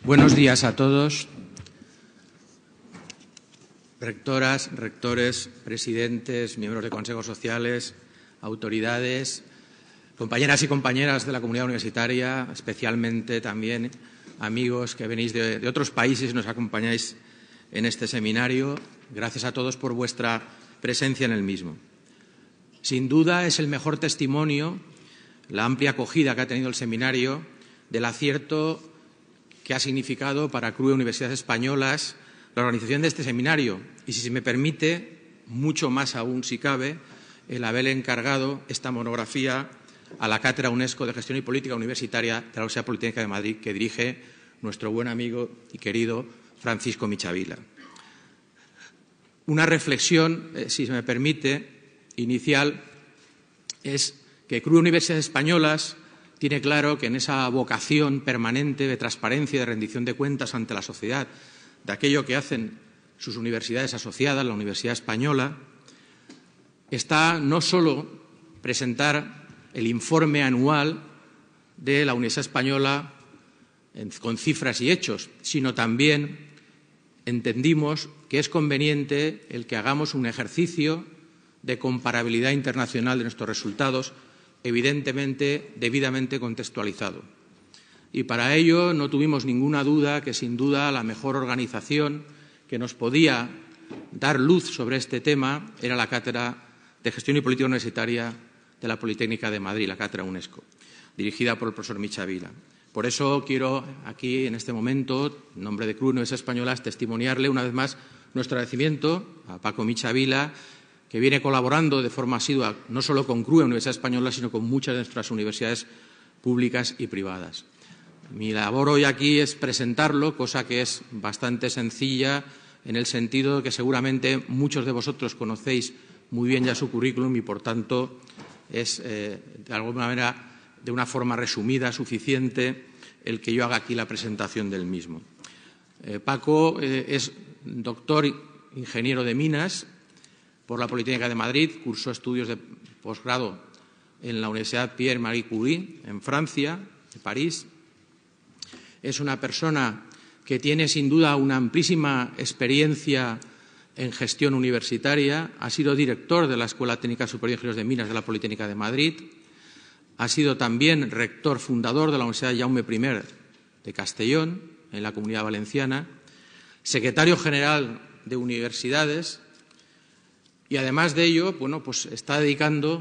Buenos días a todos. Rectoras, rectores, presidentes, miembros de consejos sociales, autoridades, compañeras y compañeras de la comunidad universitaria, especialmente también amigos que venís de otros países y nos acompañáis en este seminario. Gracias a todos por vuestra presencia en el mismo. Sin duda es el mejor testimonio, la amplia acogida que ha tenido el seminario, del acierto que ha significado para CRUE Universidades Españolas la organización de este seminario y, si se me permite, mucho más aún, si cabe, el haber encargado esta monografía a la Cátedra UNESCO de Gestión y Política Universitaria de la Universidad Politécnica de Madrid, que dirige nuestro buen amigo y querido Francisco Michavila. Una reflexión, si se me permite, inicial, es que CRUE Universidades Españolas tiene claro que en esa vocación permanente de transparencia y de rendición de cuentas ante la sociedad de aquello que hacen sus universidades asociadas, la Universidad Española, está no solo presentar el informe anual de la Universidad Española con cifras y hechos, sino también entendimos que es conveniente el que hagamos un ejercicio de comparabilidad internacional de nuestros resultados, evidentemente debidamente contextualizado. Y para ello no tuvimos ninguna duda que, sin duda, la mejor organización que nos podía dar luz sobre este tema era la Cátedra de Gestión y Política Universitaria de la Politécnica de Madrid, la Cátedra UNESCO, dirigida por el profesor Michavila. Por eso quiero aquí, en este momento, en nombre de CRUE Universidades Españolas, testimoniarle una vez más nuestro agradecimiento a Paco Michavila, que viene colaborando de forma asidua no solo con CRUE Universidades Españolas, sino con muchas de nuestras universidades públicas y privadas. Mi labor hoy aquí es presentarlo, cosa que es bastante sencilla en el sentido de que seguramente muchos de vosotros conocéis muy bien ya su currículum y, por tanto, es de alguna manera, de una forma resumida, suficiente el que yo haga aquí la presentación del mismo. Paco es doctor ingeniero de minas por la Politécnica de Madrid, cursó estudios de posgrado en la Universidad Pierre Marie Curie, en Francia, en París. Es una persona que tiene, sin duda, una amplísima experiencia en gestión universitaria. Ha sido director de la Escuela Técnica Superior de Ingenieros de Minas de la Politécnica de Madrid. Ha sido también rector fundador de la Universidad Jaume I de Castellón, en la Comunidad Valenciana. Secretario general de Universidades. Y, además de ello, bueno, pues está dedicando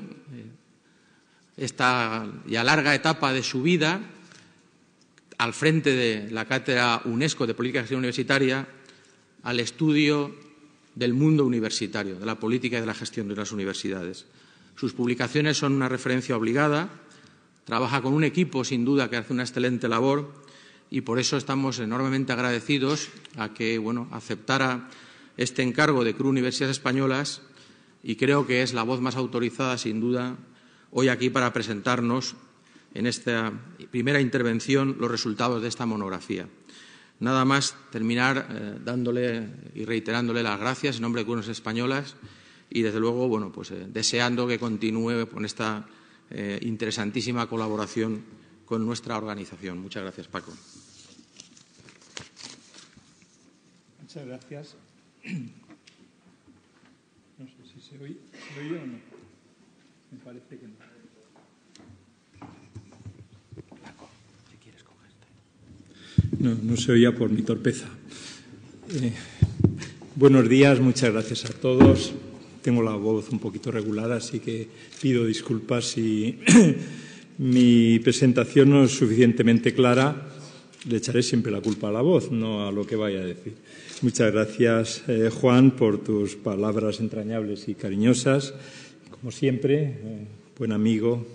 esta ya larga etapa de su vida al frente de la Cátedra UNESCO de Política y Gestión Universitaria al estudio del mundo universitario, de la política y de la gestión de las universidades. Sus publicaciones son una referencia obligada, trabaja con un equipo, sin duda, que hace una excelente labor y por eso estamos enormemente agradecidos a que aceptara este encargo de CRUE Universidades Españolas y creo que es la voz más autorizada, sin duda, hoy aquí para presentarnos en esta primera intervención los resultados de esta monografía. Nada más terminar dándole y reiterándole las gracias en nombre de CRUE Universidades Españolas y, desde luego, deseando que continúe con esta interesantísima colaboración con nuestra organización. Muchas gracias, Paco. Muchas gracias. No sé si se oye o no. Me parece que no. Paco, si quieres cogerte. No se oía por mi torpeza. Buenos días, muchas gracias a todos. Tengo la voz un poquito regular, así que pido disculpas si mi presentación no es suficientemente clara. Le echaré siempre la culpa a la voz, no a lo que vaya a decir. Muchas gracias, Juan, por tus palabras entrañables y cariñosas. Como siempre, buen amigo.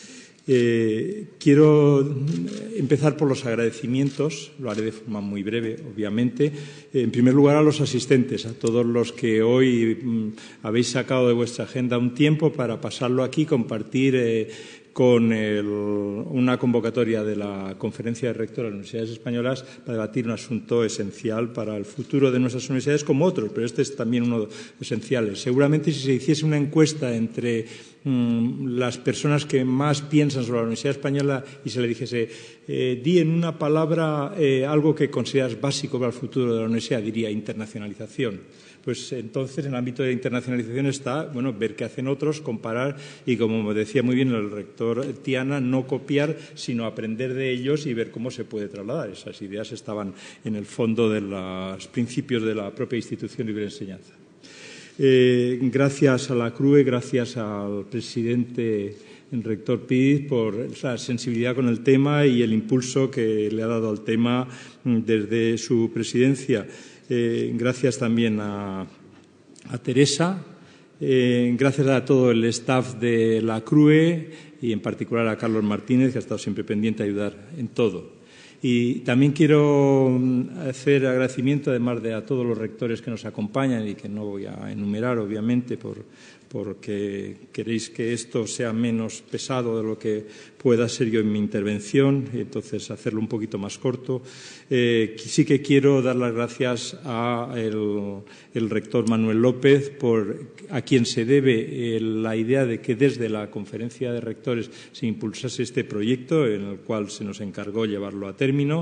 Quiero empezar por los agradecimientos, lo haré de forma muy breve, obviamente. En primer lugar, a los asistentes, a todos los que hoy habéis sacado de vuestra agenda un tiempo para pasarlo aquí, compartir con una convocatoria de la Conferencia de Rectores de las Universidades Españolas para debatir un asunto esencial para el futuro de nuestras universidades, como otros, pero este es también uno de los esenciales. Seguramente, si se hiciese una encuesta entre las personas que más piensan sobre la Universidad Española y se le dijese, di en una palabra algo que consideras básico para el futuro de la universidad, diría internacionalización. Pues entonces en el ámbito de internacionalización está, bueno, ver qué hacen otros, comparar y, como decía muy bien el rector Tiana, no copiar, sino aprender de ellos y ver cómo se puede trasladar. Esas ideas estaban en el fondo de los principios de la propia institución libre de enseñanza. Gracias a la CRUE, gracias al presidente, el rector Piz, por la sensibilidad con el tema y el impulso que le ha dado al tema desde su presidencia. Gracias también a Teresa, gracias a todo el staff de la CRUE y en particular a Carlos Martínez, que ha estado siempre pendiente de ayudar en todo. Y también quiero hacer agradecimiento, además de a todos los rectores que nos acompañan y que no voy a enumerar, obviamente, porque queréis que esto sea menos pesado de lo que pueda ser yo en mi intervención, y entonces hacerlo un poquito más corto. Sí que quiero dar las gracias al rector Manuel López, a quien se debe la idea de que desde la conferencia de rectores se impulsase este proyecto, en el cual se nos encargó llevarlo a término.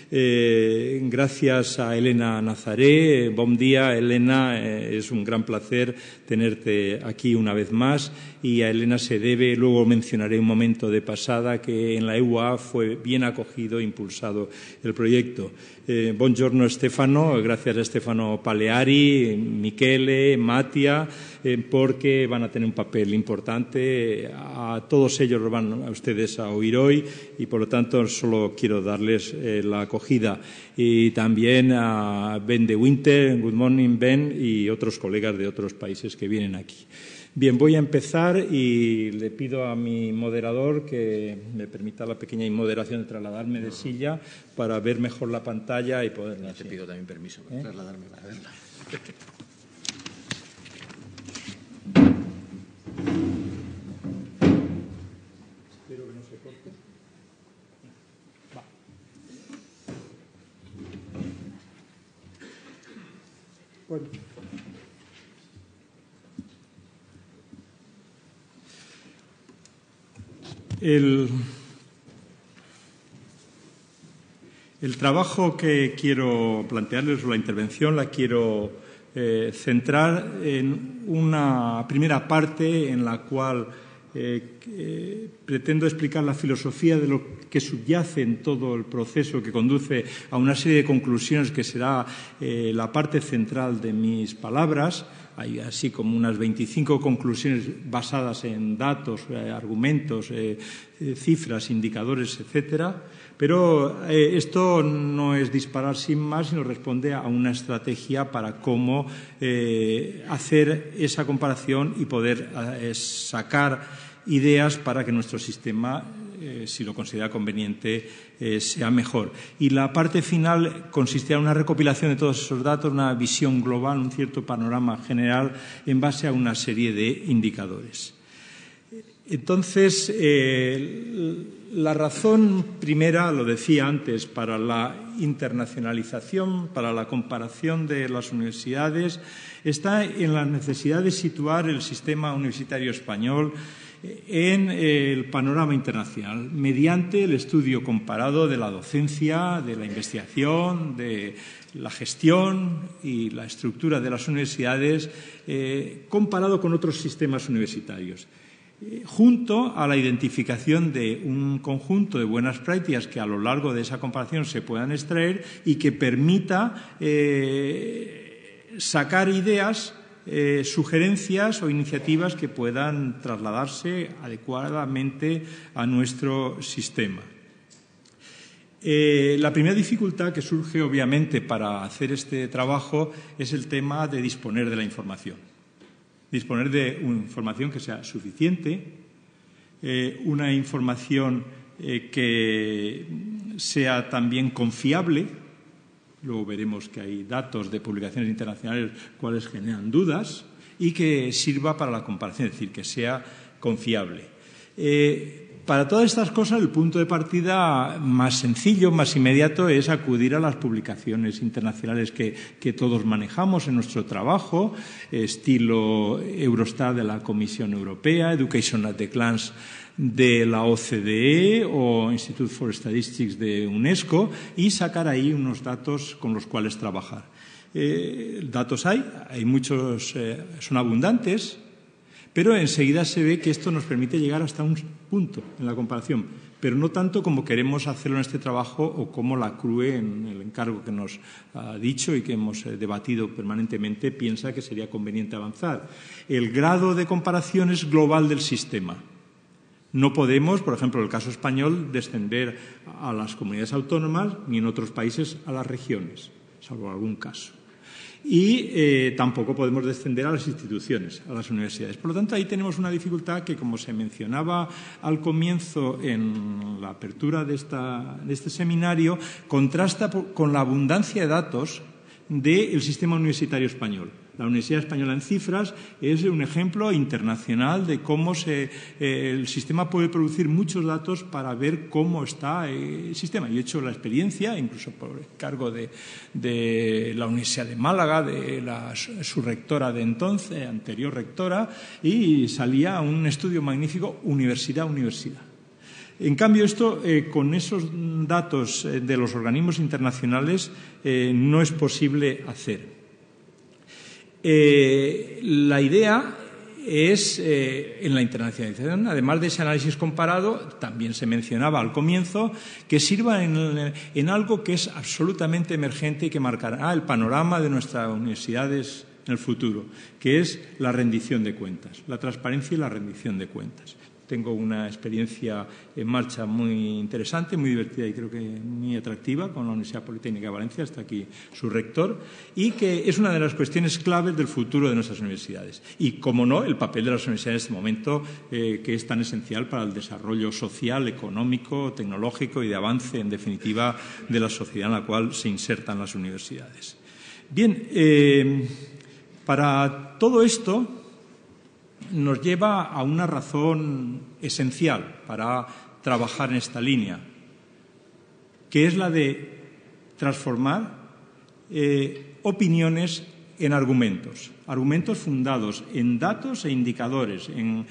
Gracias a Elena Nazaré. Buen día, Elena. Es un gran placer tenerte aquí una vez más. Y a Elena se debe, luego mencionaré un momento de pasada, que en la EUA fue bien acogido e impulsado el proyecto. Buongiorno Stefano, gracias a Stefano Paleari, Michele, Mattia, porque van a tener un papel importante. A todos ellos los van a ustedes a oír hoy y, por lo tanto, solo quiero darles la acogida. Y también a Ben de Winter, good morning Ben, y otros colegas de otros países que vienen aquí. Bien, voy a empezar y le pido a mi moderador que me permita la pequeña inmoderación de trasladarme de silla para ver mejor la pantalla y poderla. Te pido también permiso para trasladarme para verla. Espero que no se corte. Va. Bueno. El trabajo que quiero plantearles, o la intervención, la quiero centrar en una primera parte en la cual pretendo explicar la filosofía de lo que subyace en todo el proceso que conduce a una serie de conclusiones que será la parte central de mis palabras. Hay así como unas 25 conclusiones basadas en datos, argumentos, cifras, indicadores, etcétera. Pero esto no es disparar sin más, sino responde a una estrategia para cómo hacer esa comparación y poder sacar ideas para que nuestro sistema, si lo considera conveniente, sea mejor. Y la parte final consistirá en una recopilación de todos esos datos, una visión global, un cierto panorama general en base a una serie de indicadores. Entonces, la razón primera, lo decía antes, para la internacionalización, para la comparación de las universidades, está en la necesidad de situar el sistema universitario español en el panorama internacional, mediante el estudio comparado de la docencia, de la investigación, de la gestión y la estructura de las universidades, comparado con otros sistemas universitarios, junto a la identificación de un conjunto de buenas prácticas que a lo largo de esa comparación se puedan extraer y que permita sacar ideas, sugerencias o iniciativas que puedan trasladarse adecuadamente a nuestro sistema. La primera dificultad que surge, obviamente, para hacer este trabajo es el tema de disponer de la información. Disponer de una información que sea suficiente, una información que sea también confiable. Luego veremos que hay datos de publicaciones internacionales cuales generan dudas y que sirva para la comparación, es decir, que sea confiable. para todas estas cosas, el punto de partida más sencillo, más inmediato, es acudir a las publicaciones internacionales que todos manejamos en nuestro trabajo, estilo Eurostat de la Comisión Europea, Education at a Glance de la OCDE o Institute for Statistics de UNESCO, y sacar ahí unos datos con los cuales trabajar. Datos hay muchos, son abundantes, pero enseguida se ve que esto nos permite llegar hasta un punto en la comparación, pero no tanto como queremos hacerlo en este trabajo o como la CRUE, en el encargo que nos ha dicho y que hemos debatido permanentemente, piensa que sería conveniente avanzar. El grado de comparación es global del sistema. No podemos, por ejemplo, en el caso español, descender a las comunidades autónomas ni en otros países a las regiones, salvo algún caso. Y tampoco podemos descender a las instituciones, a las universidades. Por lo tanto, ahí tenemos una dificultad que, como se mencionaba al comienzo en la apertura de este seminario, contrasta con la abundancia de datos del sistema universitario español. La Universidad Española en Cifras es un ejemplo internacional de cómo el sistema puede producir muchos datos para ver cómo está el sistema. Yo he hecho la experiencia, incluso por cargo de la Universidad de Málaga, de su rectora de entonces, anterior rectora, y salía un estudio magnífico, universidad a universidad. En cambio, esto, con esos datos de los organismos internacionales, no es posible hacer. La idea es, en la internacionalización, además de ese análisis comparado, también se mencionaba al comienzo, que sirva en algo que es absolutamente emergente y que marcará el panorama de nuestras universidades en el futuro, que es la rendición de cuentas, la transparencia y la rendición de cuentas. Tengo una experiencia en marcha muy interesante, muy divertida y creo que muy atractiva con la Universidad Politécnica de Valencia, está aquí su rector, y que es una de las cuestiones claves del futuro de nuestras universidades. Y, como no, el papel de las universidades en este momento, que es tan esencial para el desarrollo social, económico, tecnológico y de avance, en definitiva, de la sociedad en la cual se insertan las universidades. Bien, para todo esto nos lleva a una razón esencial para trabajar en esta línea, que es la de transformar opiniones en argumentos fundados en datos e indicadores, en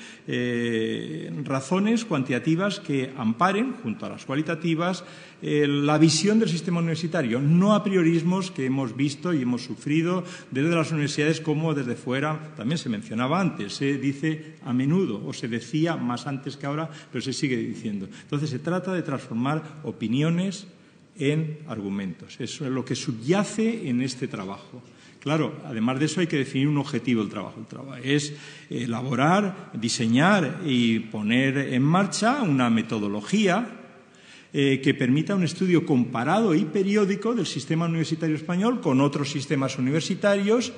razones cuantitativas que amparen, junto a las cualitativas, la visión del sistema universitario, no a priorismos que hemos visto y hemos sufrido desde las universidades como desde fuera. También se mencionaba antes, se dice a menudo, o se decía más antes que ahora, pero se sigue diciendo. Entonces, se trata de transformar opiniones en argumentos. Eso es lo que subyace en este trabajo. Claro, además de eso hay que definir un objetivo del trabajo. El trabajo es elaborar, diseñar y poner en marcha una metodología que permita un estudio comparado y periódico del sistema universitario español con otros sistemas universitarios,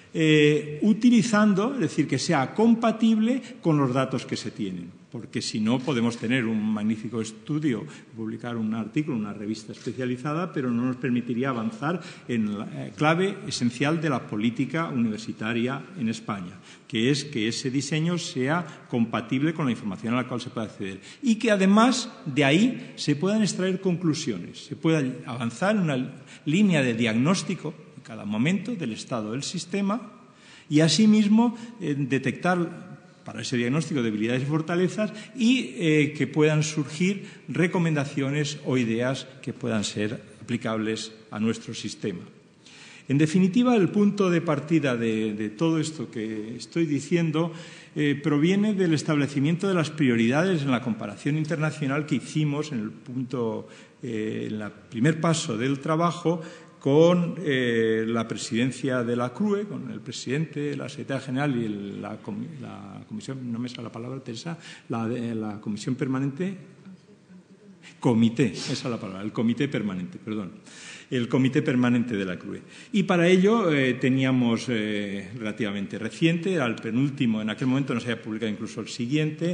utilizando, es decir, que sea compatible con los datos que se tienen. Porque si no, podemos tener un magnífico estudio, publicar un artículo en una revista especializada, pero no nos permitiría avanzar en la clave esencial de la política universitaria en España, que es que ese diseño sea compatible con la información a la cual se puede acceder y que además de ahí se puedan extraer conclusiones, se pueda avanzar en una línea de diagnóstico en cada momento del estado del sistema y asimismo detectar para ese diagnóstico debilidades y fortalezas y que puedan surgir recomendaciones o ideas que puedan ser aplicables a nuestro sistema. En definitiva, el punto de partida de todo esto que estoy diciendo proviene del establecimiento de las prioridades en la comparación internacional que hicimos en el primer paso del trabajo con la presidencia de la CRUE, con el presidente, la secretaria general y la comisión, no me sale la palabra, Teresa, la comisión permanente, comité, esa es la palabra, el comité permanente, perdón, el comité permanente de la CRUE. Y para ello teníamos relativamente reciente, era el penúltimo, en aquel momento no se había publicado incluso el siguiente,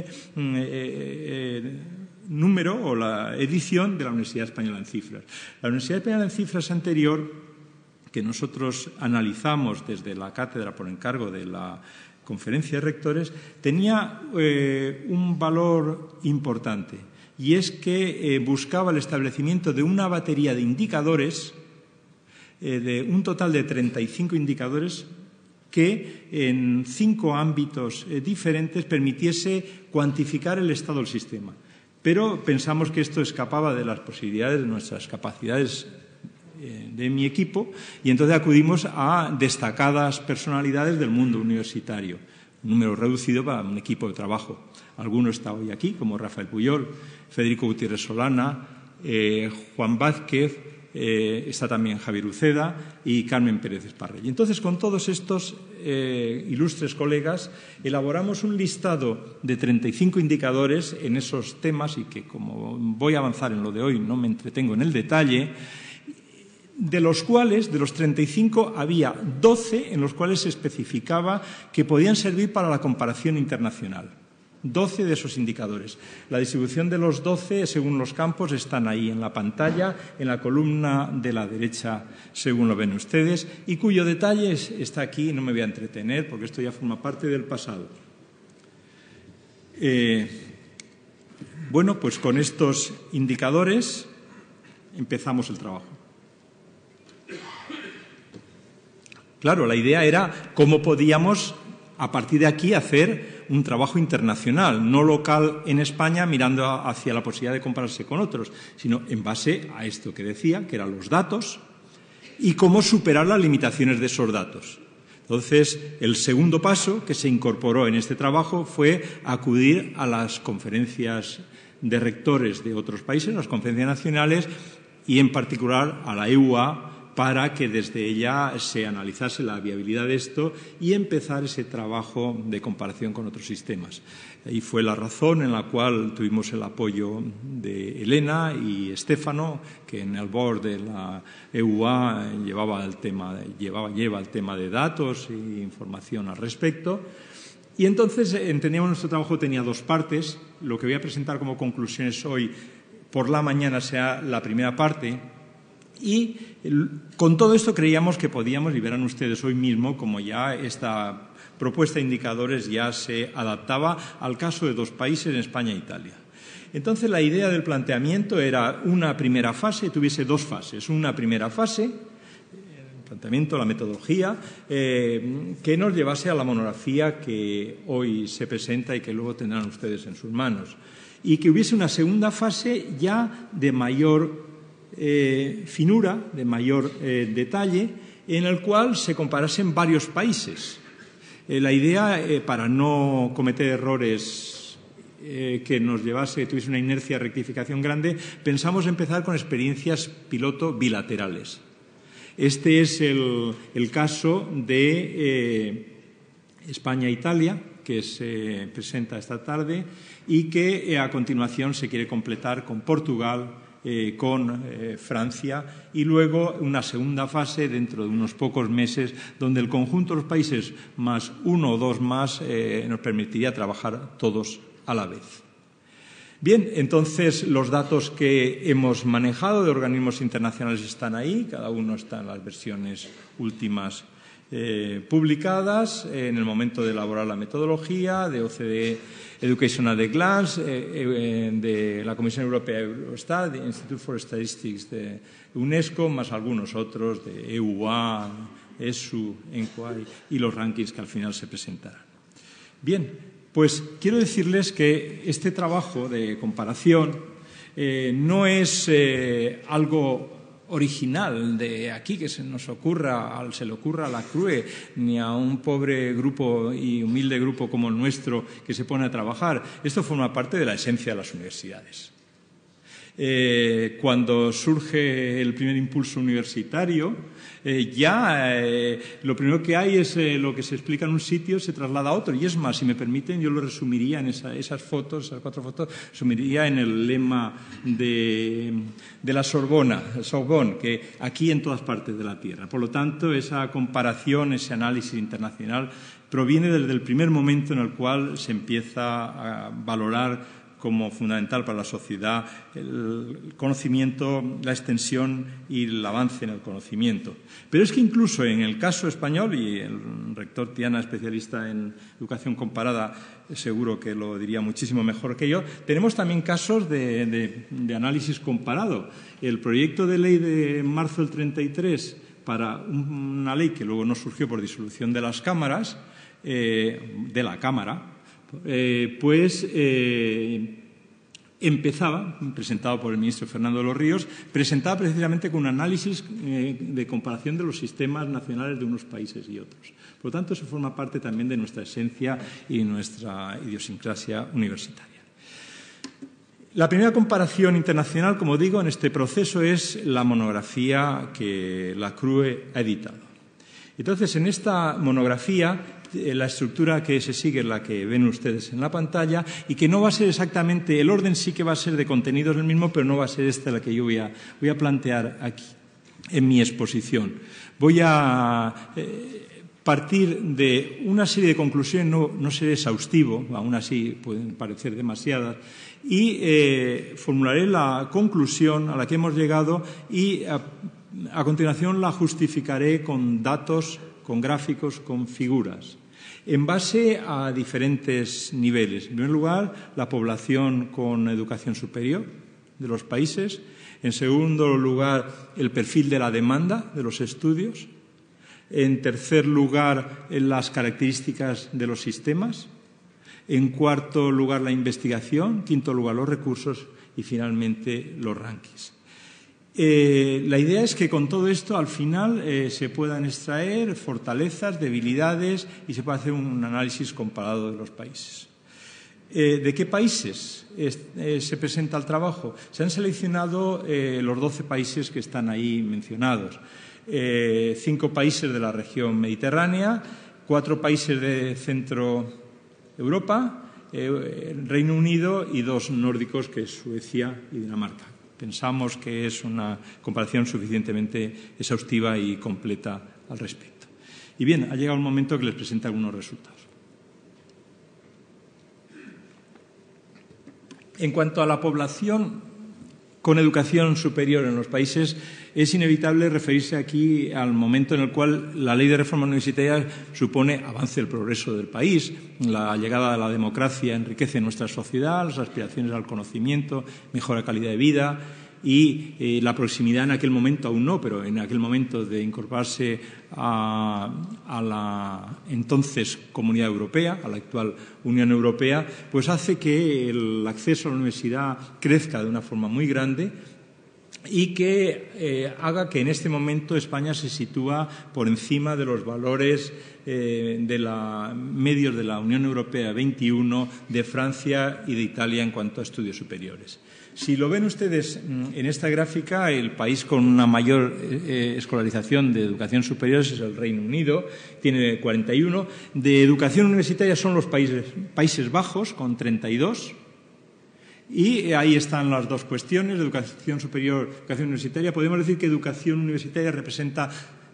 número o la edición de la Universidad Española en Cifras. La Universidad Española en Cifras anterior, que nosotros analizamos desde la cátedra por encargo de la conferencia de rectores, tenía un valor importante, y es que buscaba el establecimiento de una batería de indicadores, de un total de 35 indicadores, que en 5 ámbitos diferentes permitiese cuantificar el estado del sistema. Pero pensamos que esto escapaba de las posibilidades, de nuestras capacidades de mi equipo, y entonces acudimos a destacadas personalidades del mundo universitario, un número reducido para un equipo de trabajo. Alguno está hoy aquí, como Rafael Puyol, Federico Gutiérrez Solana, Juan Vázquez, está también Javier Uceda y Carmen Pérez Esparrey. Y entonces, con todos estos ilustres colegas, elaboramos un listado de 35 indicadores en esos temas, y que, como voy a avanzar en lo de hoy, no me entretengo en el detalle, de los cuales, de los 35, había 12 en los cuales se especificaba que podían servir para la comparación internacional. 12 de esos indicadores. La distribución de los 12, según los campos, están ahí en la pantalla, en la columna de la derecha, según lo ven ustedes, y cuyo detalle está aquí. No me voy a entretener porque esto ya forma parte del pasado. Bueno, pues con estos indicadores empezamos el trabajo. Claro, la idea era cómo podíamos, a partir de aquí, hacer un trabajo internacional, no local en España, mirando hacia la posibilidad de compararse con otros, sino en base a esto que decía, que eran los datos, y cómo superar las limitaciones de esos datos. Entonces, el segundo paso que se incorporó en este trabajo fue acudir a las conferencias de rectores de otros países, las conferencias nacionales, y en particular a la EUA, para que desde ella se analizase la viabilidad de esto y empezar ese trabajo de comparación con otros sistemas. Ahí fue la razón en la cual tuvimos el apoyo de Elena y Estéfano, que en el board de la EUA lleva el tema de datos e información al respecto. Y entonces entendíamos que nuestro trabajo tenía 2 partes. Lo que voy a presentar como conclusiones hoy por la mañana será la primera parte. Y con todo esto creíamos que podíamos, y verán ustedes hoy mismo, como ya esta propuesta de indicadores ya se adaptaba al caso de 2 países, en España e Italia. Entonces, la idea del planteamiento era una primera fase, tuviese 2 fases. Una primera fase, el planteamiento, la metodología, que nos llevase a la monografía que hoy se presenta y que luego tendrán ustedes en sus manos. Y que hubiese una segunda fase ya de mayor finura, de mayor detalle, en el cual se comparasen varios países. La idea, para no cometer errores que nos tuviese una inercia de rectificación grande, pensamos empezar con experiencias piloto bilaterales. Este es el caso de España e Italia, que se presenta esta tarde y que a continuación se quiere completar con Portugal, con Francia, y luego una segunda fase dentro de unos pocos meses, donde el conjunto de los países más 1 o 2 más nos permitiría trabajar todos a la vez. Bien, entonces los datos que hemos manejado de organismos internacionales están ahí, cada uno está en las versiones últimas publicadas en el momento de elaborar la metodología, de OCDE Education at a Glance, de la Comisión Europea Eurostat, de Institute for Statistics de UNESCO, más algunos otros de EUA, ESU, ENQUAI y los rankings que al final se presentarán. Bien, pues quiero decirles que este trabajo de comparación no es algo original de aquí que se le ocurra a la CRUE, ni a un pobre grupo y humilde grupo como el nuestro que se pone a trabajar. Esto forma parte de la esencia de las universidades. Cuando surge el primer impulso universitario, lo primero que hay es lo que se explica en un sitio se traslada a otro. Y es más, si me permiten, yo lo resumiría en esas 4 fotos, resumiría en el lema de la Sorbonne, que aquí en todas partes de la Tierra. Por lo tanto, esa comparación, ese análisis internacional proviene desde el primer momento en el cual se empieza a valorar como fundamental para la sociedad el conocimiento, la extensión y el avance en el conocimiento. Pero es que incluso en el caso español, y el rector Tiana, especialista en educación comparada, seguro que lo diría muchísimo mejor que yo, tenemos también casos de análisis comparado. El proyecto de ley de marzo del 33 para una ley que luego no surgió por disolución de las cámaras, de la Cámara, empezaba, presentado por el ministro Fernando de los Ríos, presentaba precisamente con un análisis de comparación de los sistemas nacionales de unos países y otros. Por lo tanto, eso forma parte también de nuestra esencia y nuestra idiosincrasia universitaria. La primera comparación internacional, como digo, en este proceso es la monografía que la CRUE ha editado. Entonces, en esta monografía, la estructura que se sigue es la que ven ustedes en la pantalla y que no va a ser exactamente, el orden sí que va a ser de contenidos el mismo, pero no va a ser esta la que yo voy a plantear aquí en mi exposición. Voy a partir de una serie de conclusiones, no seré exhaustivo, aún así pueden parecer demasiadas, y formularé la conclusión a la que hemos llegado y a continuación la justificaré con datos, con gráficos, con figuras, en base a diferentes niveles. En primer lugar, la población con educación superior de los países. En segundo lugar, el perfil de la demanda de los estudios. En tercer lugar, las características de los sistemas. En cuarto lugar, la investigación. Quinto lugar, los recursos. Y finalmente, los rankings. La idea es que con todo esto, al final, se puedan extraer fortalezas, debilidades y se pueda hacer un análisis comparado de los países. ¿De qué países se presenta el trabajo? Se han seleccionado los 12 países que están ahí mencionados. 5 países de la región mediterránea, 4 países de Centro Europa, Reino Unido y 2 nórdicos, que es Suecia y Dinamarca. Pensamos que es una comparación suficientemente exhaustiva y completa al respecto. Y bien, ha llegado el momento que les presente algunos resultados. En cuanto a la población con educación superior en los países, es inevitable referirse aquí al momento en el cual la Ley de Reforma Universitaria supone avance del progreso del país. La llegada de la democracia enriquece nuestra sociedad, las aspiraciones al conocimiento, mejora calidad de vida y la proximidad en aquel momento, aún no, pero en aquel momento de incorporarse a la entonces Comunidad Europea, a la actual Unión Europea, pues hace que el acceso a la universidad crezca de una forma muy grande y que haga que en este momento España se sitúa por encima de los valores medios de la Unión Europea 21, de Francia y de Italia en cuanto a estudios superiores. Si lo ven ustedes en esta gráfica, el país con una mayor escolarización de educación superior es el Reino Unido, tiene 41. De educación universitaria son los Países Bajos, con 32. Y ahí están las dos cuestiones, educación superior, educación universitaria. Podemos decir que educación universitaria representa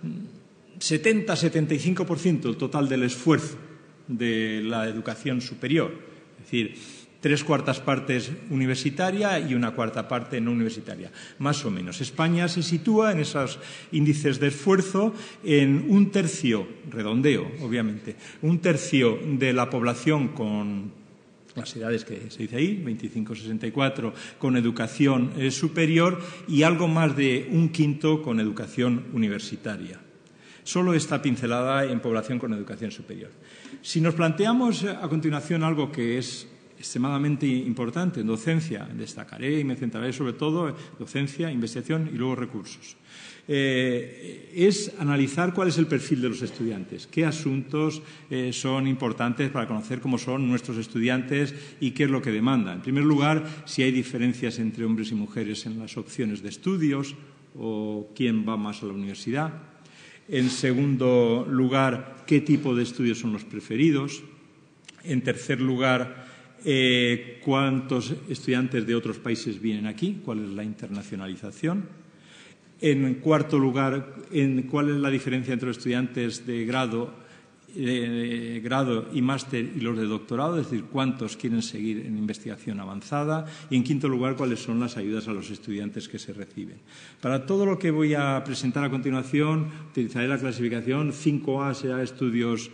70-75% del total del esfuerzo de la educación superior. Es decir, 3/4 partes universitaria y 1/4 parte no universitaria, más o menos. España se sitúa en esos índices de esfuerzo en 1/3, redondeo, obviamente, 1/3 de la población con las edades que se dice ahí, 25-64, con educación superior y algo más de 1/5 con educación universitaria. Solo está pincelada en población con educación superior. Si nos planteamos a continuación algo que es extremadamente importante en docencia, destacaré y me centraré sobre todo en docencia, investigación y luego recursos. Es analizar cuál es el perfil de los estudiantes, qué asuntos son importantes para conocer cómo son nuestros estudiantes y qué es lo que demandan. En primer lugar, si hay diferencias entre hombres y mujeres en las opciones de estudios o quién va más a la universidad. En segundo lugar, qué tipo de estudios son los preferidos. En tercer lugar, cuántos estudiantes de otros países vienen aquí, cuál es la internacionalización. En cuarto lugar, cuál es la diferencia entre los estudiantes de grado grado y máster y los de doctorado, es decir, cuántos quieren seguir en investigación avanzada, y en quinto lugar, cuáles son las ayudas a los estudiantes que se reciben. Para todo lo que voy a presentar a continuación, utilizaré la clasificación 5A, será estudios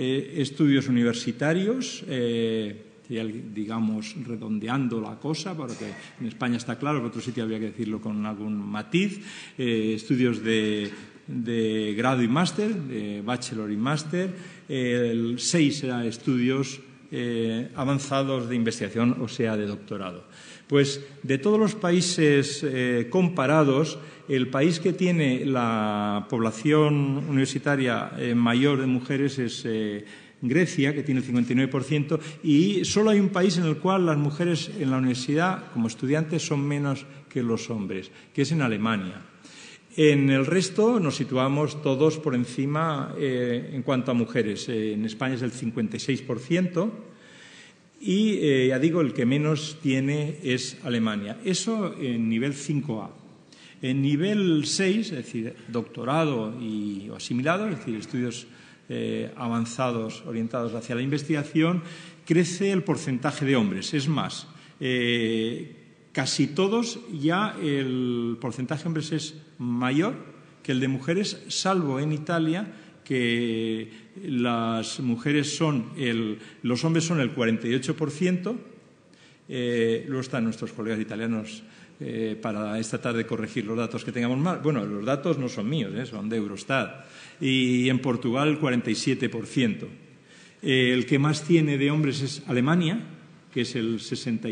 universitarios, digamos, redondeando la cosa, porque en España está claro, en otro sitio habría que decirlo con algún matiz, estudios de grado y máster, de bachelor y máster. El 6 será estudios avanzados de investigación, o sea, de doctorado. Pues de todos los países comparados, el país que tiene la población universitaria mayor de mujeres es Grecia, que tiene el 59%, y solo hay un país en el cual las mujeres en la universidad como estudiantes son menos que los hombres, que es en Alemania. En el resto nos situamos todos por encima en cuanto a mujeres. En España es el 56% y, ya digo, el que menos tiene es Alemania. Eso en nivel 5A. En nivel 6, es decir, doctorado o asimilado, es decir, estudios avanzados orientados hacia la investigación, crece el porcentaje de hombres. Es más, casi todos ya el porcentaje de hombres es mayor que el de mujeres, salvo en Italia, que las mujeres los hombres son el 48%. Luego están nuestros colegas italianos para esta tarde corregir los datos que tengamos mal. Bueno, los datos no son míos, son de Eurostat. Y en Portugal el 47%. El que más tiene de hombres es Alemania, que es el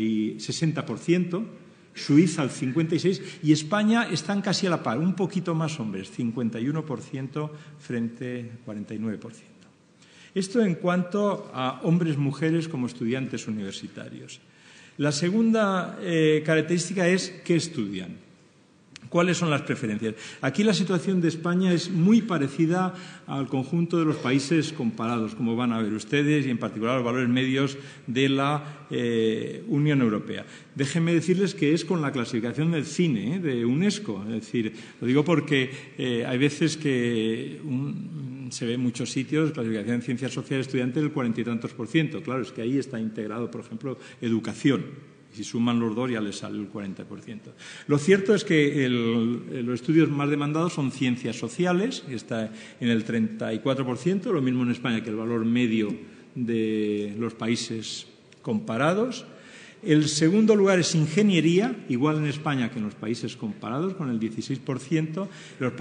60%, Suiza el 56%, y España están casi a la par, un poquito más hombres, 51% frente a 49%. Esto en cuanto a hombres-mujeres como estudiantes universitarios. La segunda característica es qué estudian. ¿Cuáles son las preferencias? Aquí la situación de España es muy parecida al conjunto de los países comparados, como van a ver ustedes, y en particular los valores medios de la Unión Europea. Déjenme decirles que es con la clasificación del cine de UNESCO. Es decir, lo digo porque hay veces que se ve en muchos sitios clasificación en ciencias sociales estudiantes del 40 y tantos %. Claro, es que ahí está integrado, por ejemplo, educación. Si suman los dos ya les sale el 40%. Lo cierto es que los estudios más demandados son ciencias sociales, está en el 34%, lo mismo en España que el valor medio de los países comparados. El segundo lugar es ingeniería, igual en España que en los países comparados, con el 16%.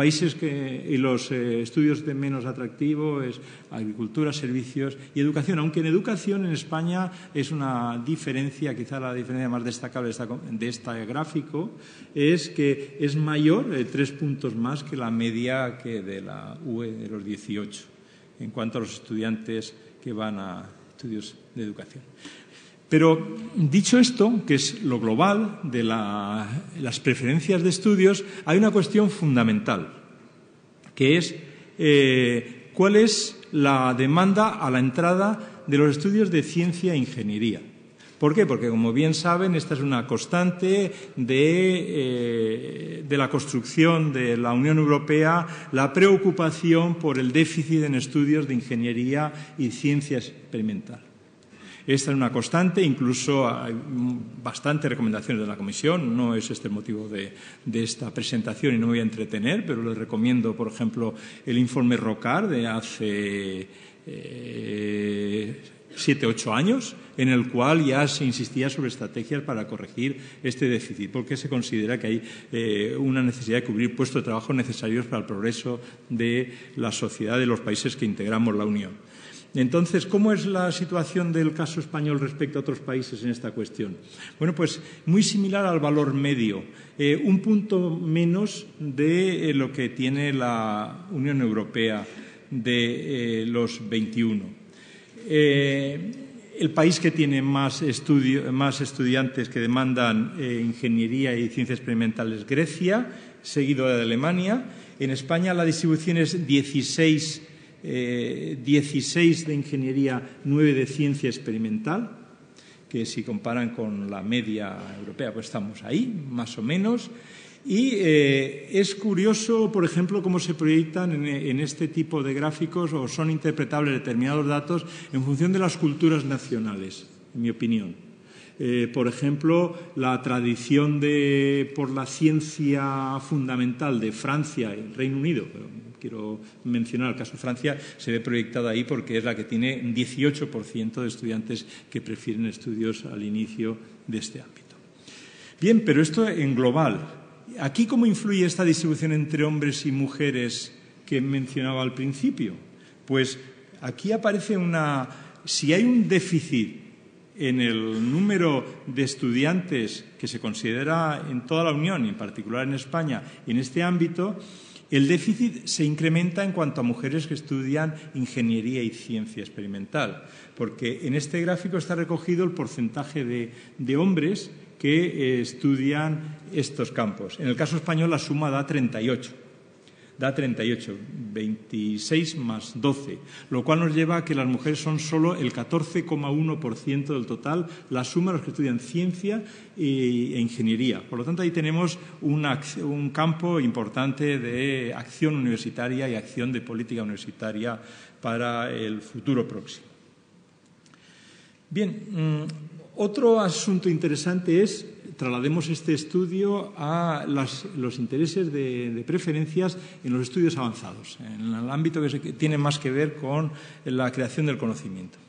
Los estudios de menos atractivo es agricultura, servicios y educación, aunque en educación en España es una diferencia, quizá la diferencia más destacable de este gráfico, es que es mayor, 3 puntos más que la media que de la UE de los 18, en cuanto a los estudiantes que van a estudios de educación. Pero, dicho esto, que es lo global de las preferencias de estudios, hay una cuestión fundamental, que es cuál es la demanda a la entrada de los estudios de ciencia e ingeniería. ¿Por qué? Porque, como bien saben, esta es una constante de la construcción de la Unión Europea, la preocupación por el déficit en estudios de ingeniería y ciencia experimental. Esta es una constante, incluso hay bastantes recomendaciones de la Comisión. No es este el motivo de esta presentación y no me voy a entretener, pero les recomiendo, por ejemplo, el informe Rocard de hace 7-8 años, en el cual ya se insistía sobre estrategias para corregir este déficit, porque se considera que hay una necesidad de cubrir puestos de trabajo necesarios para el progreso de la sociedad de los países que integramos la Unión. Entonces, ¿cómo es la situación del caso español respecto a otros países en esta cuestión? Bueno, pues muy similar al valor medio, un punto menos de lo que tiene la Unión Europea de los 21. El país que tiene más estudiantes que demandan ingeniería y ciencias experimentales es Grecia, seguido de Alemania. En España la distribución es 16 de ingeniería, 9 de ciencia experimental, que si comparan con la media europea, pues estamos ahí, más o menos. Y es curioso, por ejemplo, cómo se proyectan en este tipo de gráficos o son interpretables determinados datos en función de las culturas nacionales, en mi opinión. Por ejemplo, la tradición por la ciencia fundamental de Francia y Reino Unido, pero quiero mencionar el caso de Francia, se ve proyectada ahí porque es la que tiene un 18% de estudiantes que prefieren estudios al inicio de este ámbito. Bien, pero esto en global. ¿Aquí cómo influye esta distribución entre hombres y mujeres que mencionaba al principio? Pues aquí aparece si hay un déficit en el número de estudiantes que se considera en toda la Unión, y en particular en España, en este ámbito, el déficit se incrementa en cuanto a mujeres que estudian ingeniería y ciencia experimental, porque en este gráfico está recogido el porcentaje de hombres que estudian estos campos. En el caso español la suma da 38. Da 38, 26 más 12, lo cual nos lleva a que las mujeres son solo el 14,1% del total, la suma de los que estudian ciencia e ingeniería. Por lo tanto, ahí tenemos un campo importante de acción universitaria y acción de política universitaria para el futuro próximo. Bien, otro asunto interesante es traslademos este estudio a los intereses de preferencias en los estudios avanzados, en el ámbito que tiene más que ver con la creación del conocimiento.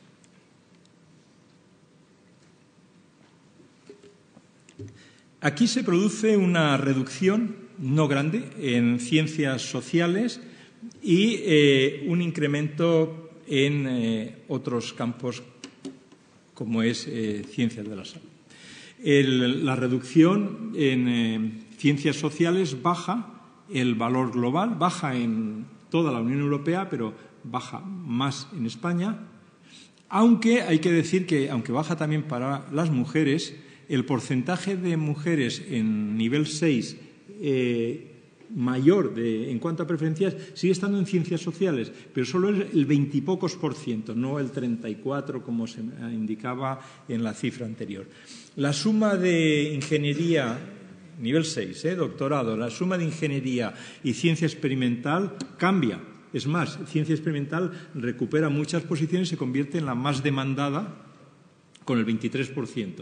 Aquí se produce una reducción no grande en ciencias sociales y un incremento en otros campos como es ciencias de la salud. La reducción en ciencias sociales baja el valor global, baja en toda la Unión Europea, pero baja más en España, aunque hay que decir que, aunque baja también para las mujeres, el porcentaje de mujeres en nivel 6 mayor en cuanto a preferencias sigue estando en ciencias sociales, pero solo es el 20 y pocos %, no el 34 como se indicaba en la cifra anterior. La suma de ingeniería, nivel 6, doctorado, la suma de ingeniería y ciencia experimental cambia. Es más, ciencia experimental recupera muchas posiciones y se convierte en la más demandada con el 23%.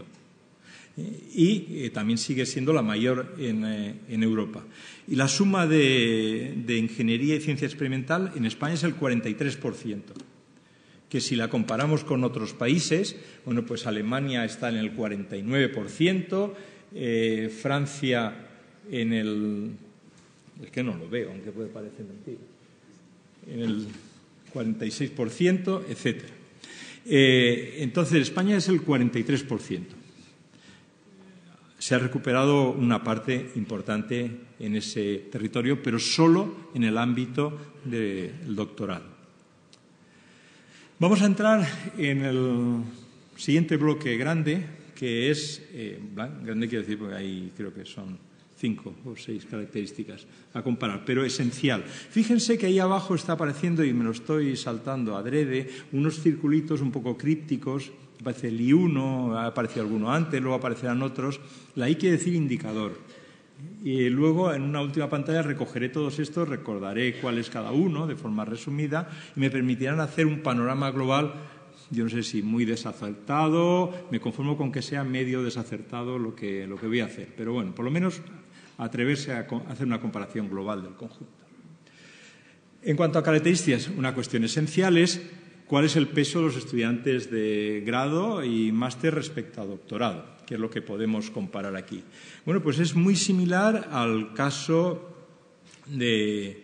Y también sigue siendo la mayor en Europa. Y la suma de ingeniería y ciencia experimental en España es el 43%, que si la comparamos con otros países, bueno, pues Alemania está en el 49%, Francia en el... Es que no lo veo, aunque puede parecer mentira. En el 46%, etc. Entonces, España es el 43%. Se ha recuperado una parte importante en ese territorio, pero solo en el ámbito del doctorado. Vamos a entrar en el siguiente bloque grande, que es, grande quiero decir porque ahí creo que son 5 o 6 características a comparar, pero esencial. Fíjense que ahí abajo está apareciendo, y me lo estoy saltando adrede, unos circulitos un poco crípticos. Aparece el I1, ha aparecido alguno antes, luego aparecerán otros. La I quiere decir indicador. Y luego, en una última pantalla, recogeré todos estos, recordaré cuál es cada uno de forma resumida y me permitirán hacer un panorama global, yo no sé si muy desacertado, me conformo con que sea medio desacertado lo que voy a hacer. Pero bueno, por lo menos atreverse a hacer una comparación global del conjunto. En cuanto a características, una cuestión esencial es ¿cuál es el peso de los estudiantes de grado y máster respecto a doctorado? ¿Qué es lo que podemos comparar aquí? Bueno, pues es muy similar al caso de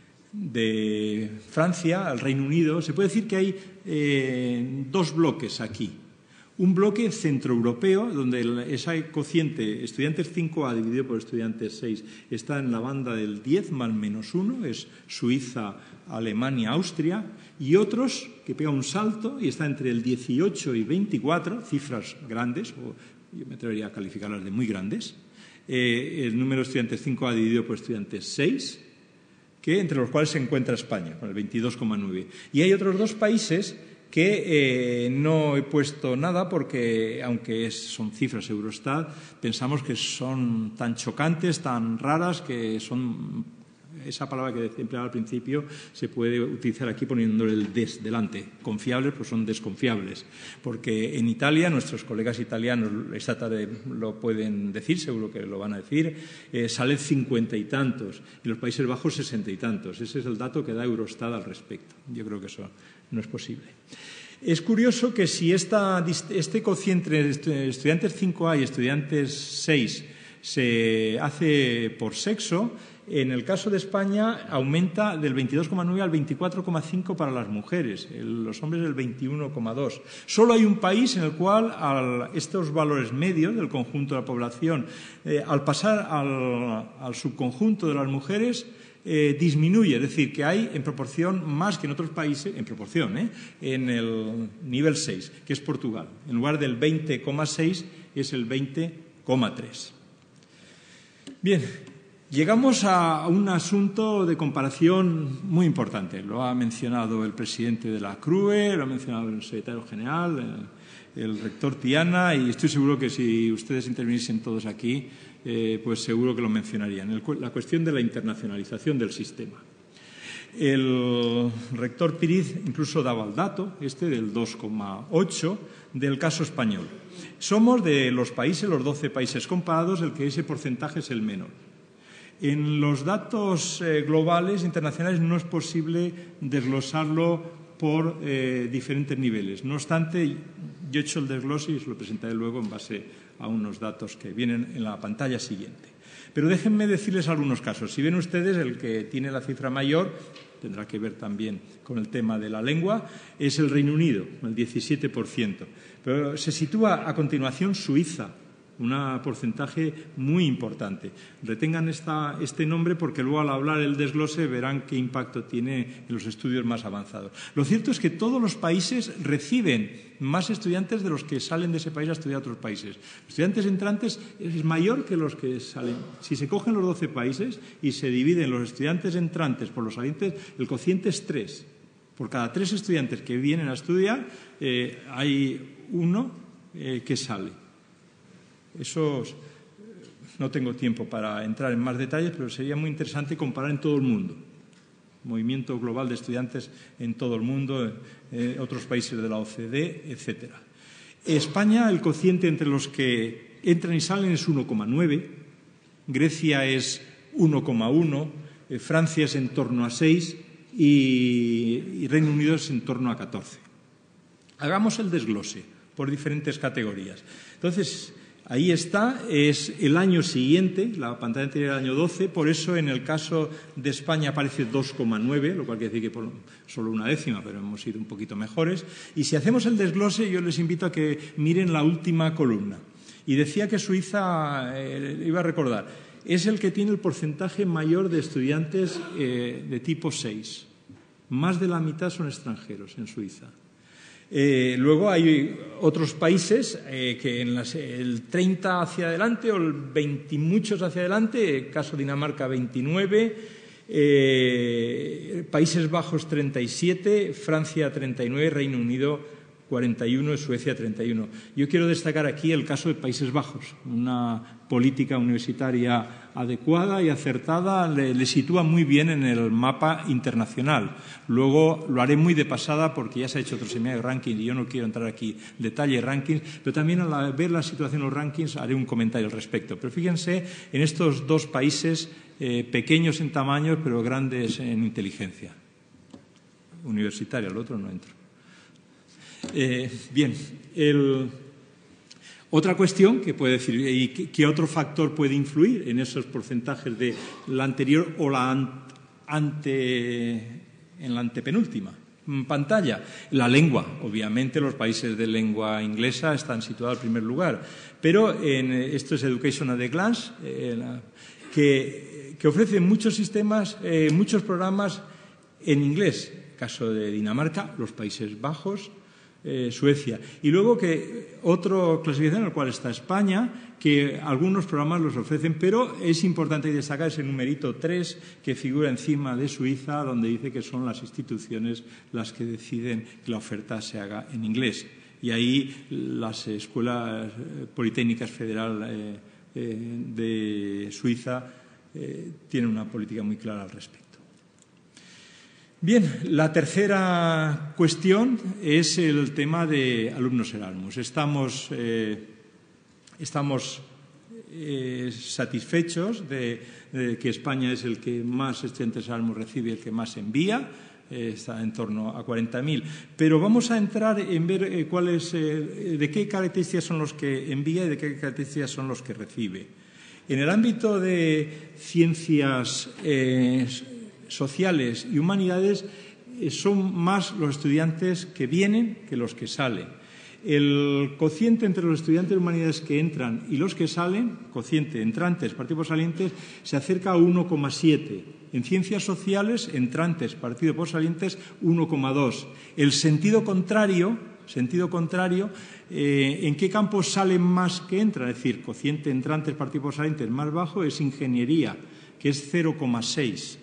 Francia, al Reino Unido. Se puede decir que hay dos bloques aquí. Un bloque centroeuropeo, donde ese cociente estudiantes 5A dividido por estudiantes 6 está en la banda del 10 más menos 1, es Suiza, Alemania, Austria, y otros que pega un salto y está entre el 18 y 24, cifras grandes, o yo me atrevería a calificarlas de muy grandes, el número de estudiantes 5A dividido por estudiantes 6, que entre los cuales se encuentra España, con el 22,9. Y hay otros dos países que no he puesto nada porque, aunque son cifras Eurostat, pensamos que son tan chocantes, tan raras, que son... Esa palabra que empleaba al principio se puede utilizar aquí poniéndole el des delante. Confiables, pues son desconfiables. Porque en Italia, nuestros colegas italianos esta tarde lo pueden decir, seguro que lo van a decir, sale 50 y tantos, y los Países Bajos 60 y tantos. Ese es el dato que da Eurostat al respecto. Yo creo que eso no es posible. Es curioso que si este cociente entre estudiantes 5A y estudiantes 6 se hace por sexo, en el caso de España aumenta del 22,9 al 24,5 para las mujeres, los hombres del 21,2. Solo hay un país en el cual estos valores medios del conjunto de la población, al pasar al subconjunto de las mujeres, disminuye, es decir, que hay en proporción más que en otros países, en proporción, en el nivel 6, que es Portugal. En lugar del 20,6 es el 20,3. Bien, llegamos a un asunto de comparación muy importante. Lo ha mencionado el presidente de la CRUE, lo ha mencionado el secretario general, el rector Tiana, y estoy seguro que si ustedes interviniesen todos aquí, pues seguro que lo mencionarían. La cuestión de la internacionalización del sistema. El rector Piriz incluso daba el dato, del 2,8 del caso español. Somos de los países, los 12 países comparados, el que ese porcentaje es el menor. En los datos globales, internacionales, no es posible desglosarlo por diferentes niveles. No obstante, yo he hecho el desglose y os lo presentaré luego en base a unos datos que vienen en la pantalla siguiente. Pero déjenme decirles algunos casos. Si ven ustedes, el que tiene la cifra mayor, tendrá que ver también con el tema de la lengua, es el Reino Unido, el 17%. Pero se sitúa a continuación Suiza, un porcentaje muy importante. Retengan este nombre porque luego al hablar el desglose verán qué impacto tiene en los estudios más avanzados. Lo cierto es que todos los países reciben más estudiantes de los que salen de ese país a estudiar a otros países. Los estudiantes entrantes es mayor que los que salen. Si se cogen los 12 países y se dividen los estudiantes entrantes por los salientes, el cociente es 3. Por cada 3 estudiantes que vienen a estudiar, hay uno que sale. Eso no tengo tiempo para entrar en más detalles, pero sería muy interesante comparar en todo el mundo. Movimiento global de estudiantes en todo el mundo, otros países de la OCDE, etc. España, el cociente entre los que entran y salen es 1,9, Grecia es 1,1, Francia es en torno a 6 y Reino Unido es en torno a 14. Hagamos el desglose por diferentes categorías. Entonces, ahí está, es el año siguiente, la pantalla anterior del año 12, por eso en el caso de España aparece 2,9, lo cual quiere decir que por solo una décima, pero hemos sido un poquito mejores. Y si hacemos el desglose, yo les invito a que miren la última columna. Y decía que Suiza, iba a recordar, es el que tiene el porcentaje mayor de estudiantes de tipo 6. Más de la mitad son extranjeros en Suiza. Luego hay otros países que en el 30 hacia adelante o el 20 y muchos hacia adelante, caso Dinamarca 29, Países Bajos 37, Francia 39, Reino Unido 41 y Suecia 31. Yo quiero destacar aquí el caso de Países Bajos, una política universitaria adecuada y acertada, le sitúa muy bien en el mapa internacional. Luego lo haré muy de pasada porque ya se ha hecho otro seminario de ranking y yo no quiero entrar aquí en detalle de rankings, pero también al ver la situación en los rankings haré un comentario al respecto. Pero fíjense en estos dos países pequeños en tamaño pero grandes en inteligencia universitaria, el otro no entro. Bien, otra cuestión que puede decir, ¿y qué otro factor puede influir en esos porcentajes de la anterior o en la antepenúltima pantalla? La lengua. Obviamente los países de lengua inglesa están situados en primer lugar, pero esto es Education at a Glance, que ofrece muchos sistemas, muchos programas en inglés. Caso de Dinamarca, los Países Bajos, Suecia. Y luego que otra clasificación en la cual está España, que algunos programas los ofrecen, pero es importante destacar ese numerito 3 que figura encima de Suiza, donde dice que son las instituciones las que deciden que la oferta se haga en inglés. Y ahí las escuelas politécnicas federal de Suiza tienen una política muy clara al respecto. Bien, la tercera cuestión es el tema de alumnos Erasmus. Estamos satisfechos de que España es el que más estudiantes Erasmus recibe y el que más envía. Está en torno a 40.000. Pero vamos a entrar en ver de qué características son los que envía y de qué características son los que recibe. En el ámbito de ciencias sociales y humanidades son más los estudiantes que vienen que los que salen. El cociente entre los estudiantes de humanidades que entran y los que salen, cociente entrantes, partido por salientes, se acerca a 1,7. En ciencias sociales, entrantes, partido por salientes, 1,2. El sentido contrario, ¿en qué campos salen más que entran? Es decir, cociente entrantes, partido por salientes más bajo es ingeniería, que es 0,6.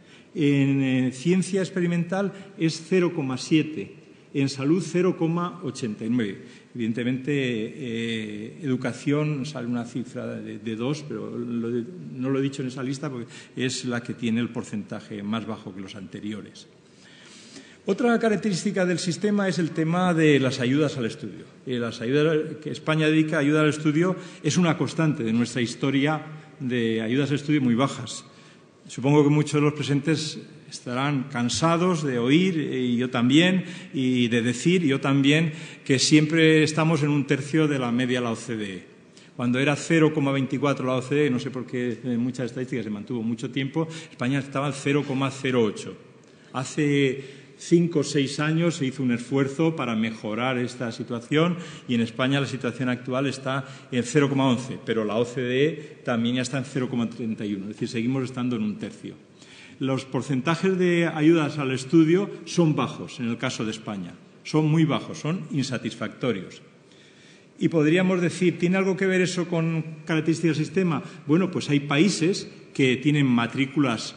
En ciencia experimental es 0,7. En salud 0,89. Evidentemente, educación sale una cifra de 2, pero no lo he dicho en esa lista porque es la que tiene el porcentaje más bajo que los anteriores. Otra característica del sistema es el tema de las ayudas al estudio. Las ayudas que España dedica a ayuda al estudio es una constante de nuestra historia de ayudas al estudio muy bajas. Supongo que muchos de los presentes estarán cansados de oír, y yo también, y de decir, yo también, que siempre estamos en 1/3 de la media de la OCDE. Cuando era 0,24 la OCDE, no sé por qué en muchas estadísticas se mantuvo mucho tiempo, España estaba en 0,08. Hace 5 o 6 años se hizo un esfuerzo para mejorar esta situación y en España la situación actual está en 0,11, pero la OCDE también ya está en 0,31, es decir, seguimos estando en 1/3. Los porcentajes de ayudas al estudio son bajos en el caso de España, son muy bajos, son insatisfactorios. Y podríamos decir, ¿tiene algo que ver eso con características del sistema? Bueno, pues hay países que tienen matrículas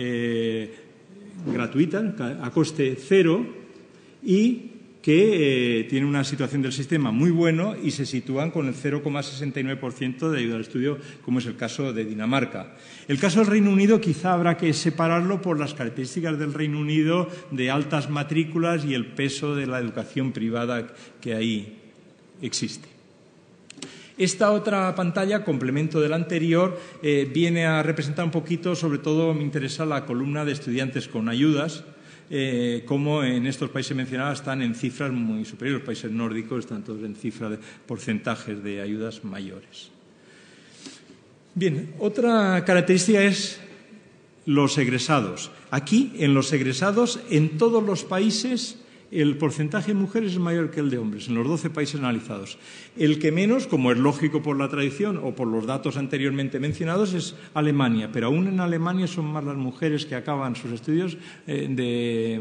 gratuitas, a coste cero, y que tienen una situación del sistema muy bueno y se sitúan con el 0,69% de ayuda al estudio, como es el caso de Dinamarca. El caso del Reino Unido quizá habrá que separarlo por las características del Reino Unido de altas matrículas y el peso de la educación privada que ahí existe. Esta otra pantalla, complemento de la anterior, viene a representar un poquito, sobre todo me interesa la columna de estudiantes con ayudas, como en estos países mencionados están en cifras muy superiores. Los países nórdicos están todos en cifras de porcentajes de ayudas mayores. Bien, otra característica es los egresados. Aquí, en los egresados, en todos los países, el porcentaje de mujeres es mayor que el de hombres, en los 12 países analizados. El que menos, como es lógico por la tradición o por los datos anteriormente mencionados, es Alemania. Pero aún en Alemania son más las mujeres que acaban sus estudios de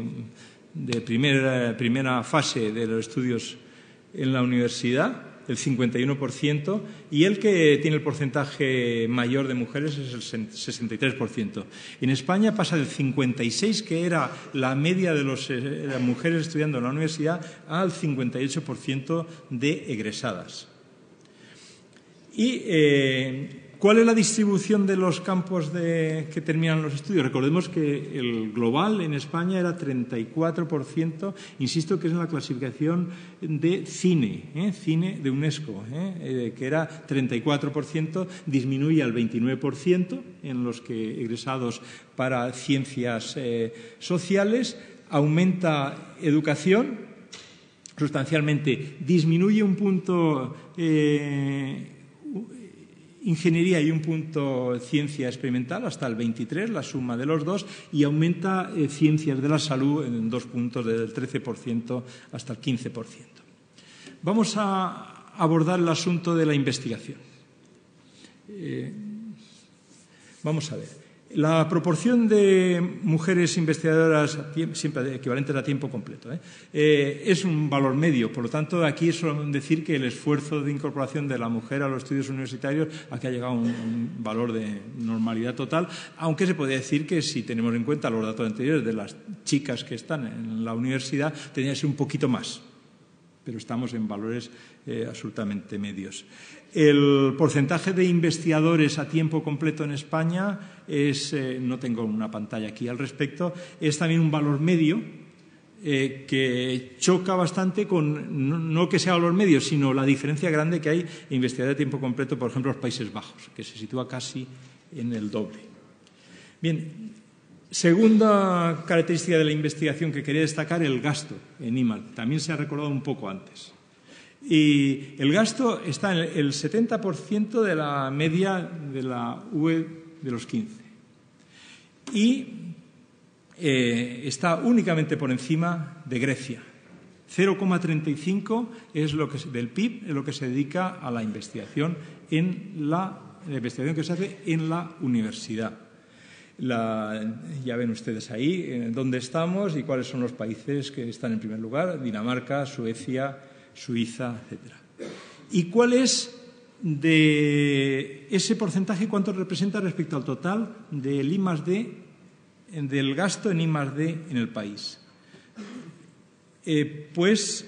primera fase de los estudios en la universidad, el 51%, y el que tiene el porcentaje mayor de mujeres es el 63%. En España pasa del 56%, que era la media de las mujeres estudiando en la universidad, al 58% de egresadas. ¿Y cuál es la distribución de los campos que terminan los estudios? Recordemos que el global en España era 34%, insisto que es en la clasificación de cine, cine de UNESCO, que era 34%, disminuye al 29% en los que egresados para ciencias sociales, aumenta educación, sustancialmente disminuye un punto ingeniería y un punto ciencia experimental hasta el 23, la suma de los dos, y aumenta ciencias de la salud en 2 puntos, desde el 13% hasta el 15%. Vamos a abordar el asunto de la investigación. Vamos a ver. La proporción de mujeres investigadoras siempre equivalentes a tiempo completo es un valor medio. Por lo tanto, aquí es solo decir que el esfuerzo de incorporación de la mujer a los estudios universitarios aquí ha llegado a un valor de normalidad total, aunque se podría decir que si tenemos en cuenta los datos anteriores de las chicas que están en la universidad, tendría que ser un poquito más. Pero estamos en valores absolutamente medios. El porcentaje de investigadores a tiempo completo en España es, no tengo una pantalla aquí al respecto, es también un valor medio que choca bastante con, no que sea valor medio, sino la diferencia grande que hay en investigadores a tiempo completo, por ejemplo, en los Países Bajos, que se sitúa casi en el doble. Bien. Segunda característica de la investigación que quería destacar, el gasto en I+D. También se ha recordado un poco antes. Y el gasto está en el 70% de la media de la UE de los 15. Y está únicamente por encima de Grecia. 0,35 es lo que del PIB es lo que se dedica a la investigación la investigación que se hace en la universidad. Ya ven ustedes ahí dónde estamos y cuáles son los países que están en primer lugar: Dinamarca, Suecia, Suiza, etc. ¿Y cuál es de ese porcentaje, cuánto representa respecto al total del I+D, del gasto en I+D en el país? Pues,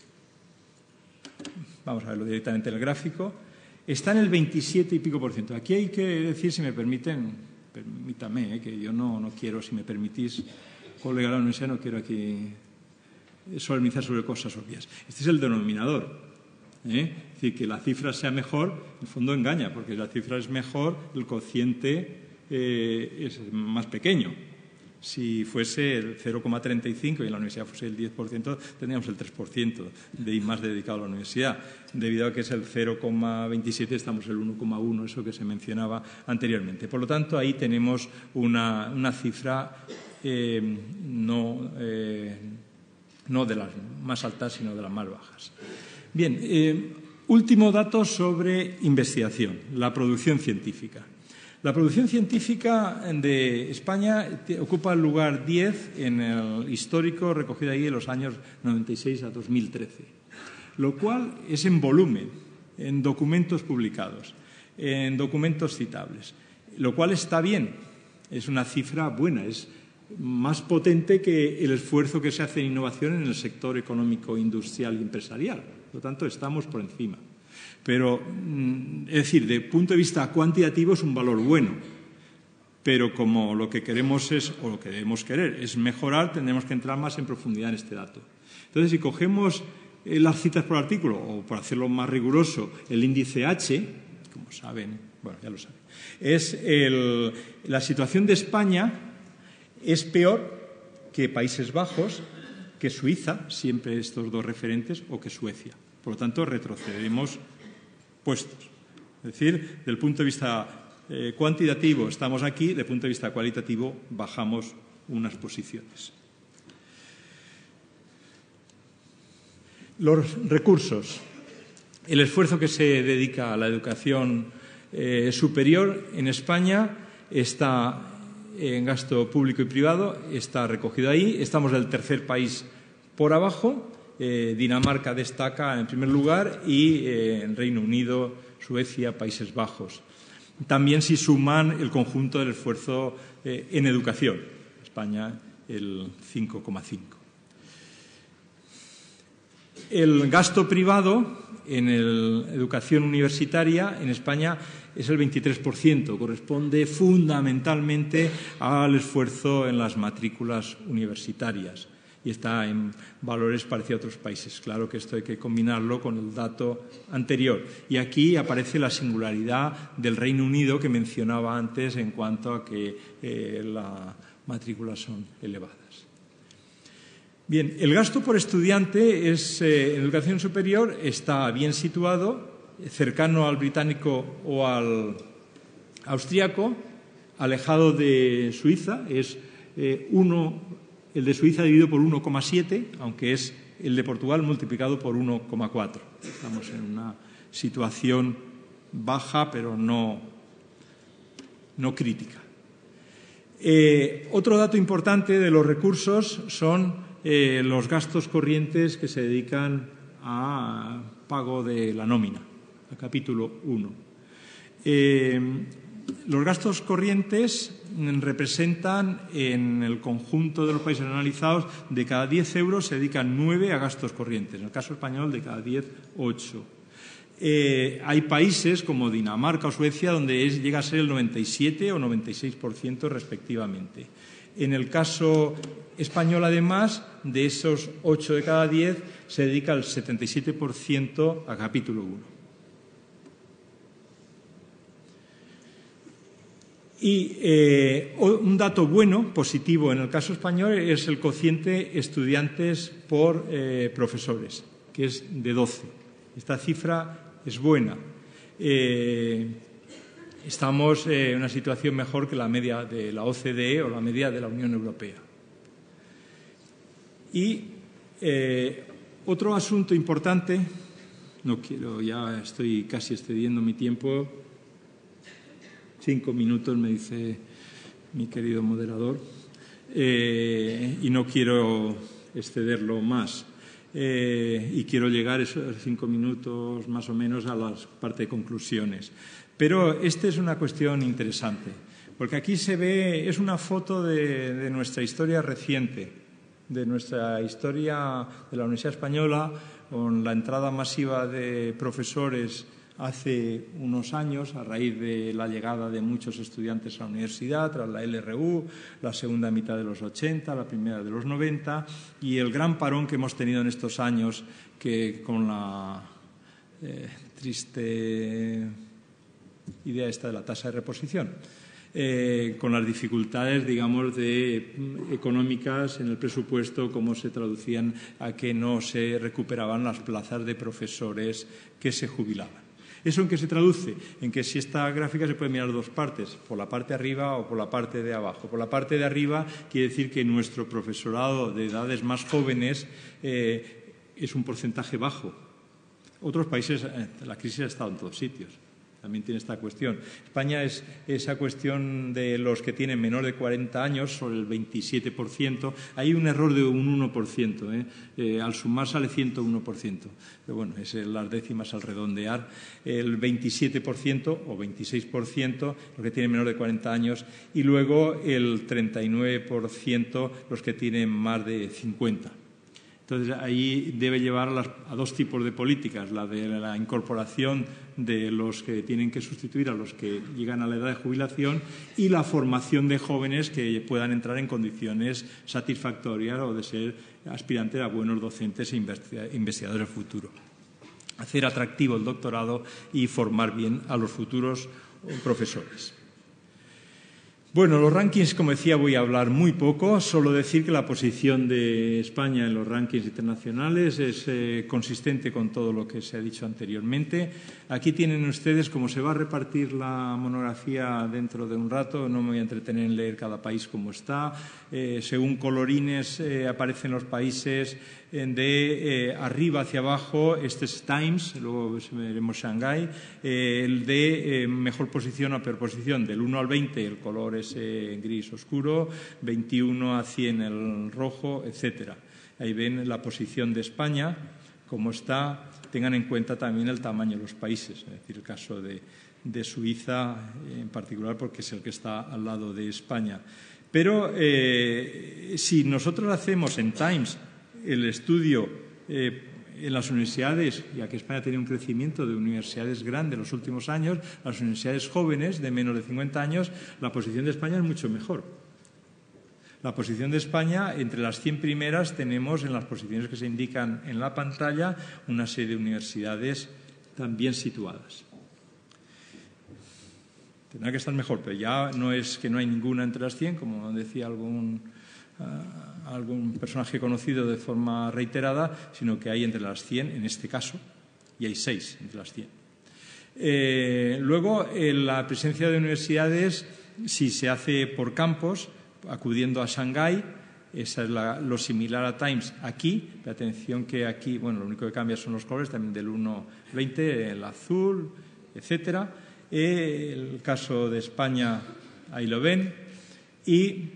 vamos a verlo directamente en el gráfico, está en el 27 y pico %. Aquí hay que decir, si me permítame, que yo no quiero, si me permitís, colega de la universidad, no quiero aquí solemnizar sobre cosas obvias. Este es el denominador. Es decir, que la cifra sea mejor, en el fondo engaña, porque si la cifra es mejor, el cociente es más pequeño. Si fuese el 0,35 y en la universidad fuese el 10%, tendríamos el 3% de I+D dedicado a la universidad. Debido a que es el 0,27, estamos en el 1,1, eso que se mencionaba anteriormente. Por lo tanto, ahí tenemos una cifra no de las más altas, sino de las más bajas. Bien, último dato sobre investigación, la producción científica. La producción científica de España ocupa el lugar 10 en el histórico recogido ahí en los años 96 a 2013, lo cual es en volumen, en documentos publicados, en documentos citables, lo cual está bien, es una cifra buena, es más potente que el esfuerzo que se hace en innovación en el sector económico, industrial y empresarial. Por lo tanto, estamos por encima. Pero, es decir, de punto de vista cuantitativo es un valor bueno, pero como lo que queremos o lo que debemos querer es mejorar, tendremos que entrar más en profundidad en este dato. Entonces, si cogemos las citas por artículo, o por hacerlo más riguroso, el índice H, como saben, bueno, ya lo saben, es la situación de España es peor que Países Bajos, que Suiza, siempre estos dos referentes, o que Suecia. Por lo tanto, retrocederemos puestos. Es decir, del punto de vista cuantitativo estamos aquí, del punto de vista cualitativo bajamos unas posiciones. Los recursos. El esfuerzo que se dedica a la educación superior en España está en gasto público y privado, está recogido ahí. Estamos el tercer país por abajo. Dinamarca destaca en primer lugar y Reino Unido, Suecia, Países Bajos. También si suman el conjunto del esfuerzo en educación. España el 5,5. El gasto privado en educación universitaria en España es el 23%, corresponde fundamentalmente al esfuerzo en las matrículas universitarias y está en valores parecidos a otros países. Claro que esto hay que combinarlo con el dato anterior. Y aquí aparece la singularidad del Reino Unido que mencionaba antes en cuanto a que las matrículas son elevadas. Bien, el gasto por estudiante en educación superior está bien situado, cercano al británico o al austríaco, alejado de Suiza, es el de Suiza dividido por 1,7, aunque es el de Portugal multiplicado por 1,4. Estamos en una situación baja, pero no crítica. Otro dato importante de los recursos son los gastos corrientes que se dedican a pago de la nómina, al capítulo 1. Los gastos corrientes representan, en el conjunto de los países analizados, de cada 10 euros se dedican 9 a gastos corrientes. En el caso español, de cada 10, 8. Hay países como Dinamarca o Suecia donde llega a ser el 97 o 96% respectivamente. En el caso español, además, de esos 8 de cada 10, se dedica el 77% a capítulo 1. Y un dato bueno, positivo en el caso español, es el cociente estudiantes por profesores, que es de 12. Esta cifra es buena. Estamos en una situación mejor que la media de la OCDE o la media de la Unión Europea. Y otro asunto importante, no quiero, ya estoy casi excediendo mi tiempo. 5 minutos, me dice mi querido moderador, y no quiero excederlo más. Y quiero llegar esos 5 minutos más o menos a la parte de conclusiones. Pero esta es una cuestión interesante, porque aquí se ve, es una foto de nuestra historia reciente, de nuestra historia de la Universidad Española, con la entrada masiva de profesores hace unos años, a raíz de la llegada de muchos estudiantes a la universidad, tras la LRU, la segunda mitad de los 80, la primera de los 90, y el gran parón que hemos tenido en estos años, que con la triste idea esta de la tasa de reposición, con las dificultades, digamos, económicas en el presupuesto, cómo se traducían a que no se recuperaban las plazas de profesores que se jubilaban. ¿Eso en qué se traduce? En que si esta gráfica se puede mirar dos partes, por la parte de arriba o por la parte de abajo. Por la parte de arriba quiere decir que nuestro profesorado de edades más jóvenes es un porcentaje bajo. Otros países, la crisis ha estado en todos sitios. También tiene esta cuestión. España es esa cuestión de los que tienen menor de 40 años, sobre el 27%. Hay un error de un 1%. Al sumar sale 101%. Pero bueno, es las décimas al redondear. El 27% o 26% los que tienen menor de 40 años. Y luego el 39% los que tienen más de 50. Entonces, ahí debe llevar a dos tipos de políticas, la de la incorporación de los que tienen que sustituir a los que llegan a la edad de jubilación y la formación de jóvenes que puedan entrar en condiciones satisfactorias o de ser aspirantes a buenos docentes e investigadores del futuro. Hacer atractivo el doctorado y formar bien a los futuros profesores. Bueno, los rankings, como decía, voy a hablar muy poco, solo decir que la posición de España en los rankings internacionales es consistente con todo lo que se ha dicho anteriormente. Aquí tienen ustedes, como se va a repartir la monografía dentro de un rato, no me voy a entretener en leer cada país como está. Según colorines aparecen los países de arriba hacia abajo. Este es Times, luego veremos Shanghái. El de mejor posición a peor posición, del 1 al 20 el color es gris oscuro, 21 a 100 el rojo, etcétera. Ahí ven la posición de España, cómo está. Tengan en cuenta también el tamaño de los países, es decir, el caso de Suiza en particular, porque es el que está al lado de España. Pero si nosotros hacemos en Times el estudio en las universidades, ya que España tiene un crecimiento de universidades grandes en los últimos años, las universidades jóvenes de menos de 50 años, la posición de España es mucho mejor. La posición de España, entre las 100 primeras, tenemos en las posiciones que se indican en la pantalla una serie de universidades también situadas. Tendrá que estar mejor, pero ya no es que no hay ninguna entre las 100, como decía algún personaje conocido de forma reiterada, sino que hay entre las 100 en este caso, y hay 6 entre las 100. Luego, la presencia de universidades, si se hace por campos, acudiendo a Shanghái, esa es lo similar a Times aquí, pero atención que aquí, bueno, lo único que cambia son los colores, también del 1 al 20, el azul, etcétera. El caso de España, ahí lo ven. y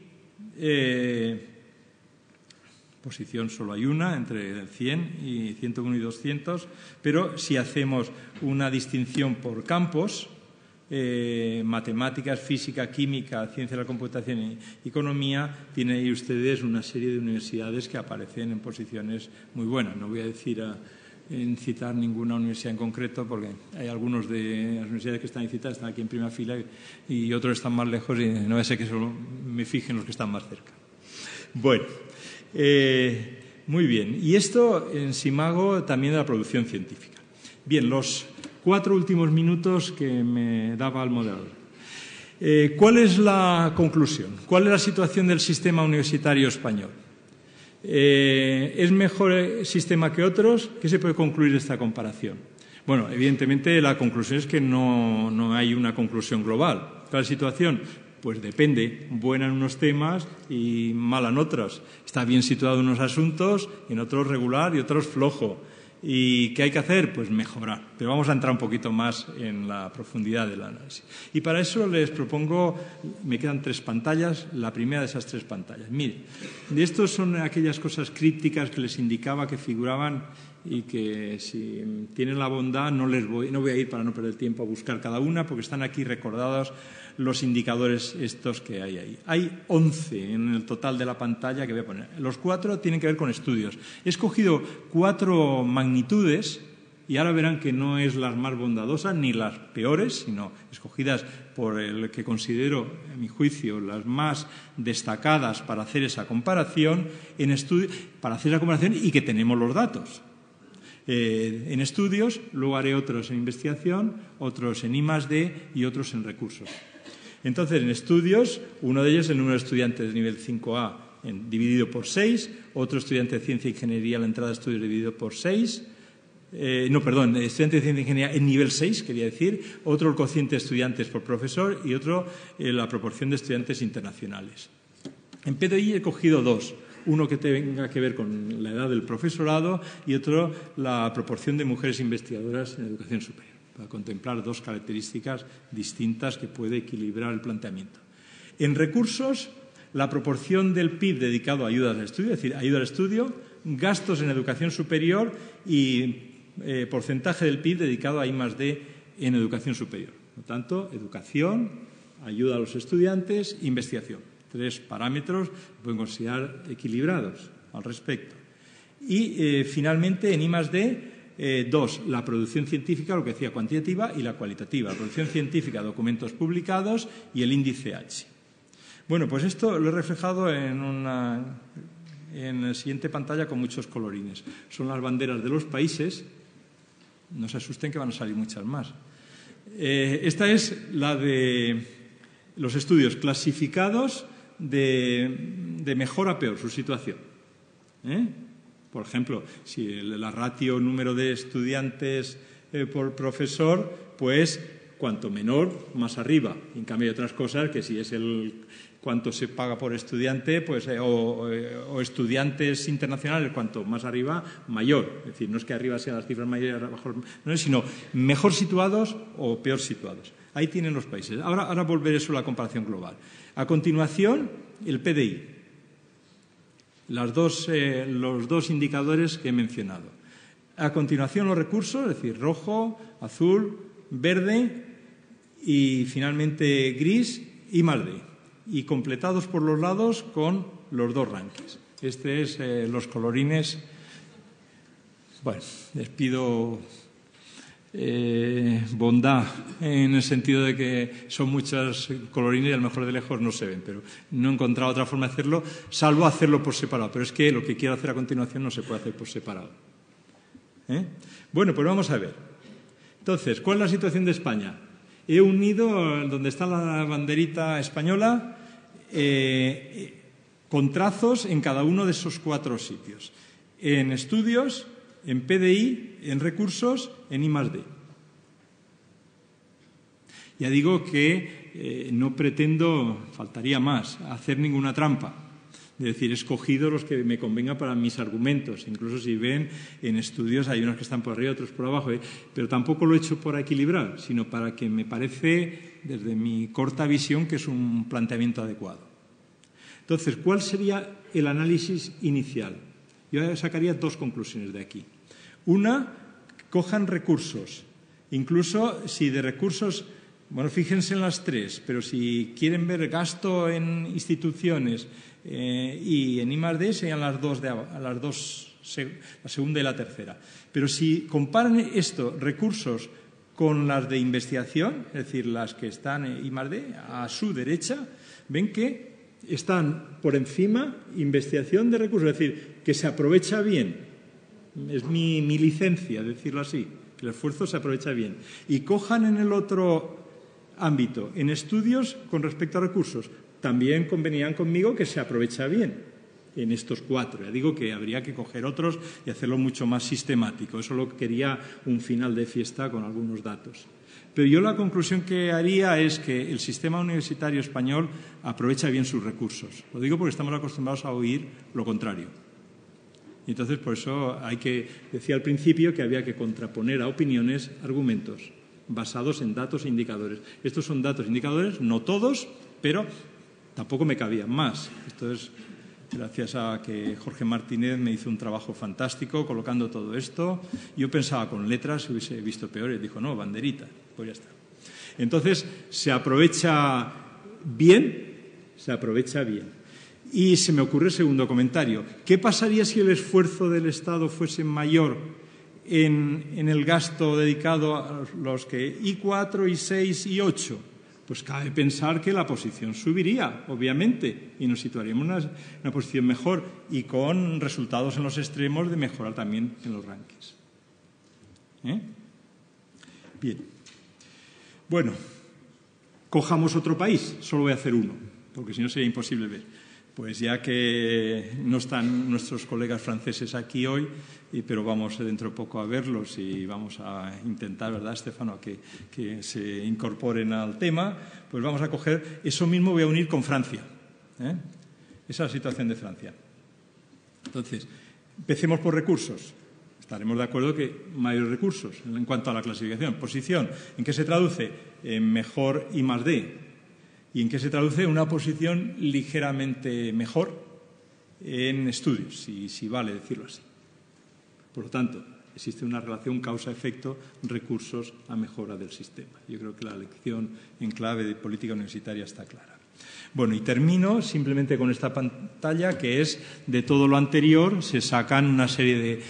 posición solo hay una, entre 100 y 101 y 200, pero si hacemos una distinción por campos, matemáticas, física, química, ciencia de la computación y economía, tienen ahí ustedes una serie de universidades que aparecen en posiciones muy buenas. No voy a decir en citar ninguna universidad en concreto, porque hay algunos de las universidades que están citadas, están aquí en primera fila y otros están más lejos y no va a ser que solo me fije en los que están más cerca. Bueno, muy bien. Y esto en Simago también de la producción científica. Bien, los 4 últimos minutos que me daba el moderador. ¿Cuál es la conclusión? ¿Cuál es la situación del sistema universitario español? ¿Es mejor sistema que otros? ¿Qué se puede concluir de esta comparación? Bueno, evidentemente la conclusión es que no hay una conclusión global. ¿Cuál es la situación? Pues depende, buena en unos temas y mala en otros. Está bien situado en unos asuntos, en otros regular y otros flojo. ¿Y qué hay que hacer? Pues mejorar. Pero vamos a entrar un poquito más en la profundidad del análisis. Y para eso les propongo, me quedan 3 pantallas, la primera de esas 3 pantallas. Mire, de estos son aquellas cosas crípticas que les indicaba que figuraban y que si tienen la bondad no voy a ir para no perder tiempo a buscar cada una porque están aquí recordados los indicadores estos que hay ahí. Hay 11 en el total de la pantalla que voy a poner. Los 4 tienen que ver con estudios. He escogido 4 magnitudes y ahora verán que no es las más bondadosas ni las peores, sino escogidas por el que considero, a mi juicio, las más destacadas para hacer esa comparación y que tenemos los datos. En estudios, luego haré otros en investigación, otros en I+D y otros en recursos. Entonces, en estudios, uno de ellos es el número de estudiantes de nivel 5A dividido por 6, otro estudiante de ciencia e ingeniería a la entrada de estudios dividido por 6, estudiante de ciencia e ingeniería en nivel 6, quería decir, otro el cociente de estudiantes por profesor y otro la proporción de estudiantes internacionales. En PDI he cogido 2. Uno que tenga que ver con la edad del profesorado y otro la proporción de mujeres investigadoras en educación superior, para contemplar 2 características distintas que puede equilibrar el planteamiento. En recursos, la proporción del PIB dedicado a ayudas al estudio, es decir, ayuda al estudio, gastos en educación superior y porcentaje del PIB dedicado a I+D en educación superior. Por lo tanto, educación, ayuda a los estudiantes, investigación. 3 parámetros que pueden considerar equilibrados al respecto. Y, finalmente, en I+D, 2, la producción científica, lo que decía, cuantitativa y la cualitativa. La producción científica, documentos publicados y el índice H. Bueno, pues esto lo he reflejado en la siguiente pantalla con muchos colorines. Son las banderas de los países. No se asusten que van a salir muchas más. Esta es la de los estudios clasificados de mejor a peor su situación. Por ejemplo, si la ratio número de estudiantes por profesor, pues cuanto menor, más arriba. En cambio, hay otras cosas que si es cuánto se paga por estudiante, pues o estudiantes internacionales, cuanto más arriba, mayor. Es decir, no es que arriba sean las cifras mayores y abajo, no, sino mejor situados o peor situados. Ahí tienen los países. Ahora volveré sobre la comparación global. A continuación, el PDI. Los dos indicadores que he mencionado. A continuación, los recursos, es decir, rojo, azul, verde y finalmente gris y I+D. Y completados por los lados con los 2 rankings. Este es los colorines. Bueno, les pido bondad en el sentido de que son muchas colorines y a lo mejor de lejos no se ven, pero no he encontrado otra forma de hacerlo, salvo hacerlo por separado. Pero es que lo que quiero hacer a continuación no se puede hacer por separado. Bueno, pues vamos a ver. Entonces, ¿cuál es la situación de España? He unido, donde está la banderita española, con trazos en cada uno de esos 4 sitios. En estudios, en PDI, en recursos, en I+D. Ya digo que no pretendo, faltaría más, hacer ninguna trampa. Es decir, he escogido los que me convengan para mis argumentos. Incluso si ven, en estudios hay unos que están por arriba, otros por abajo. Pero tampoco lo he hecho para equilibrar, sino para que me parece, desde mi corta visión, que es un planteamiento adecuado. Entonces, ¿cuál sería el análisis inicial? Yo sacaría dos conclusiones de aquí. Una, cojan recursos. Incluso si de recursos, bueno, fíjense en las tres, pero si quieren ver gasto en instituciones y en I+D, serían las dos, la segunda y la tercera. Pero si comparan esto, recursos, con las de investigación, es decir, las que están en I+D, a su derecha, ven que están por encima investigación de recursos, es decir, que se aprovecha bien. Es mi licencia decirlo así, que el esfuerzo se aprovecha bien. Y cojan en el otro ámbito, en estudios con respecto a recursos, también convenían conmigo que se aprovecha bien en estos cuatro. Ya digo que habría que coger otros y hacerlo mucho más sistemático. Eso lo quería un final de fiesta con algunos datos. Pero yo la conclusión que haría es que el sistema universitario español aprovecha bien sus recursos. Lo digo porque estamos acostumbrados a oír lo contrario. Y entonces, por eso decía al principio que había que contraponer a opiniones argumentos basados en datos e indicadores. Estos son datos e indicadores, no todos, pero tampoco me cabían más. Esto es gracias a que Jorge Martínez me hizo un trabajo fantástico colocando todo esto. Yo pensaba con letras, hubiese visto peores. Dijo, no, banderita, pues ya está. Entonces, se aprovecha bien. Y se me ocurre el segundo comentario. ¿Qué pasaría si el esfuerzo del Estado fuese mayor en el gasto dedicado a los que I4, I6 y 8? Pues cabe pensar que la posición subiría, obviamente, y nos situaríamos en una posición mejor y con resultados en los extremos de mejorar también en los rankings. Bien. Bueno, cojamos otro país, solo voy a hacer uno, porque si no sería imposible ver. Pues ya que no están nuestros colegas franceses aquí hoy, pero vamos dentro de poco a verlos y vamos a intentar, ¿verdad, Stefano?, que se incorporen al tema, pues vamos a coger eso mismo, voy a unir con Francia. Esa es la situación de Francia. Entonces, empecemos por recursos. Estaremos de acuerdo que mayores recursos en cuanto a la clasificación. Posición, ¿en qué se traduce? En mejor I+D. ¿Y en qué se traduce? Una posición ligeramente mejor en estudios, si vale decirlo así. Por lo tanto, existe una relación causa-efecto, recursos a mejora del sistema. Yo creo que la lección en clave de política universitaria está clara. Bueno, y termino simplemente con esta pantalla, que es de todo lo anterior, se sacan una serie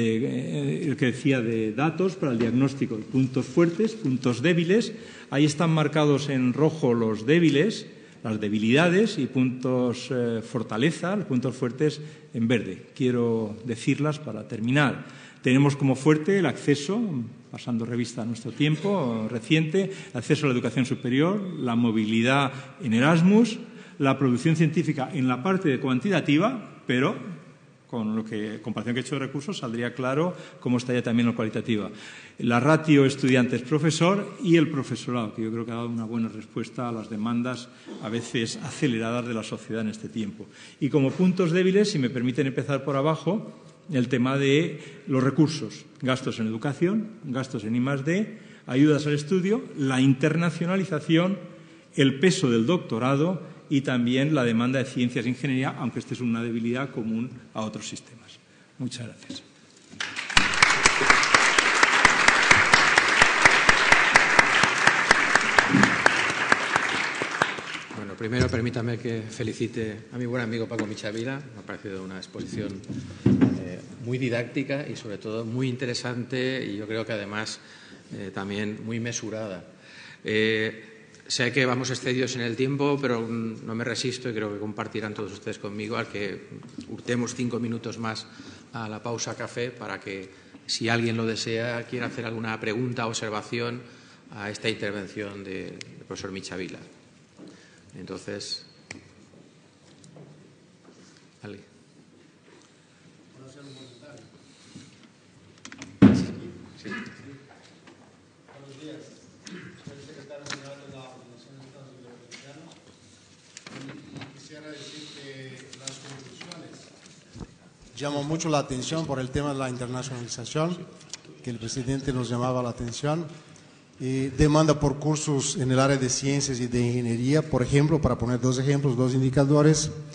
de datos para el diagnóstico de puntos fuertes, puntos débiles. Ahí están marcados en rojo los débiles, las debilidades, y puntos fortaleza, los puntos fuertes en verde. Quiero decirlas para terminar. Tenemos como fuerte el acceso, pasando revista a nuestro tiempo reciente, el acceso a la educación superior, la movilidad en Erasmus, la producción científica en la parte cuantitativa, pero con comparación que he hecho de recursos saldría claro cómo estaría también la cualitativa. La ratio estudiantes-profesor y el profesorado, que yo creo que ha dado una buena respuesta a las demandas a veces aceleradas de la sociedad en este tiempo. Y como puntos débiles, si me permiten empezar por abajo, el tema de los recursos, gastos en educación, gastos en I+D, ayudas al estudio, la internacionalización, el peso del doctorado y también la demanda de ciencias e ingeniería, aunque esta es una debilidad común a otros sistemas. Muchas gracias. Bueno, primero permítame que felicite a mi buen amigo Paco Michavila. Me ha parecido una exposición muy didáctica y sobre todo muy interesante y yo creo que además también muy mesurada. Sé que vamos excedidos en el tiempo, pero no me resisto y creo que compartirán todos ustedes conmigo al que hurtemos 5 minutos más a la pausa café para que, si alguien lo desea, quiera hacer alguna pregunta o observación a esta intervención del profesor Michavila. Entonces, ¿alguien? Sí. Buenos días. Soy el secretario general de la Organización de Estados Iberoamericanos y quisiera decir que las conclusiones llaman mucho la atención por el tema de la internacionalización, que el presidente nos llamaba la atención, y demanda por cursos en el área de ciencias y de ingeniería, por ejemplo, para poner 2 ejemplos, 2 indicadores,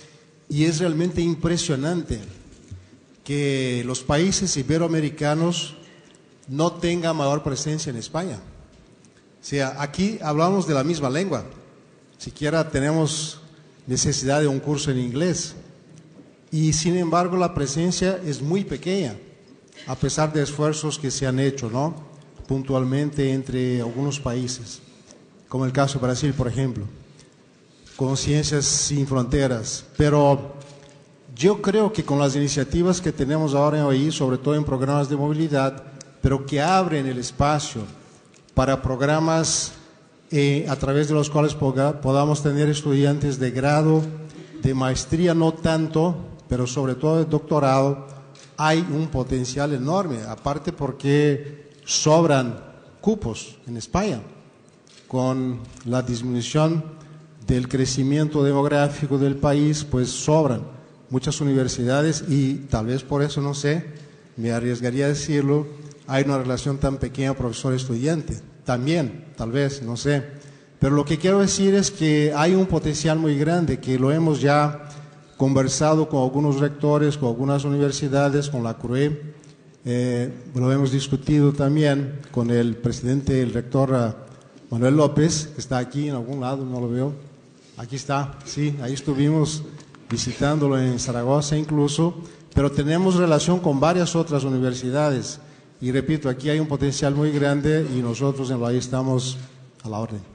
y es realmente impresionante que los países iberoamericanos no tengan mayor presencia en España. O sea, aquí hablamos de la misma lengua, siquiera tenemos necesidad de un curso en inglés, y sin embargo la presencia es muy pequeña, a pesar de esfuerzos que se han hecho, ¿no?, puntualmente entre algunos países, como el caso de Brasil, por ejemplo, con Ciencias Sin Fronteras. Pero yo creo que con las iniciativas que tenemos ahora en OI, sobre todo en programas de movilidad, pero que abren el espacio para programas a través de los cuales podamos tener estudiantes de grado, de maestría no tanto, pero sobre todo de doctorado, hay un potencial enorme, aparte porque sobran cupos en España, con la disminución del crecimiento demográfico del país, pues sobran muchas universidades y tal vez por eso, no sé, me arriesgaría a decirlo, hay una relación tan pequeña profesor-estudiante, también, tal vez, no sé. Pero lo que quiero decir es que hay un potencial muy grande, que lo hemos ya conversado con algunos rectores, con algunas universidades, con la CRUE, lo hemos discutido también con el presidente, el rector Manuel López, que está aquí en algún lado, no lo veo. Aquí está, sí, ahí estuvimos visitándolo en Zaragoza incluso, pero tenemos relación con varias otras universidades. Y repito, aquí hay un potencial muy grande y nosotros en la OI estamos a la orden.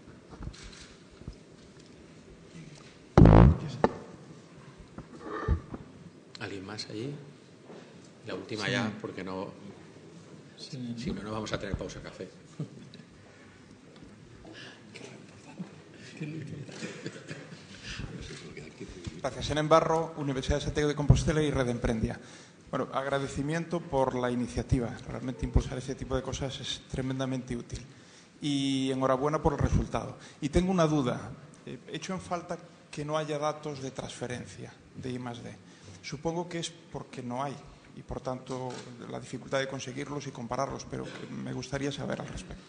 ¿Alguien más allí? La última sí. Ya, porque no, sí. Si no, no vamos a tener pausa café. Gracias. En Embarro, Universidad de Santiago de Compostela y Red Emprendia. Bueno, agradecimiento por la iniciativa. Realmente impulsar este tipo de cosas es tremendamente útil. Y enhorabuena por el resultado. Y tengo una duda. He hecho en falta que no haya datos de transferencia de I+D. Supongo que es porque no hay y, por tanto, la dificultad de conseguirlos y compararlos, pero me gustaría saber al respecto.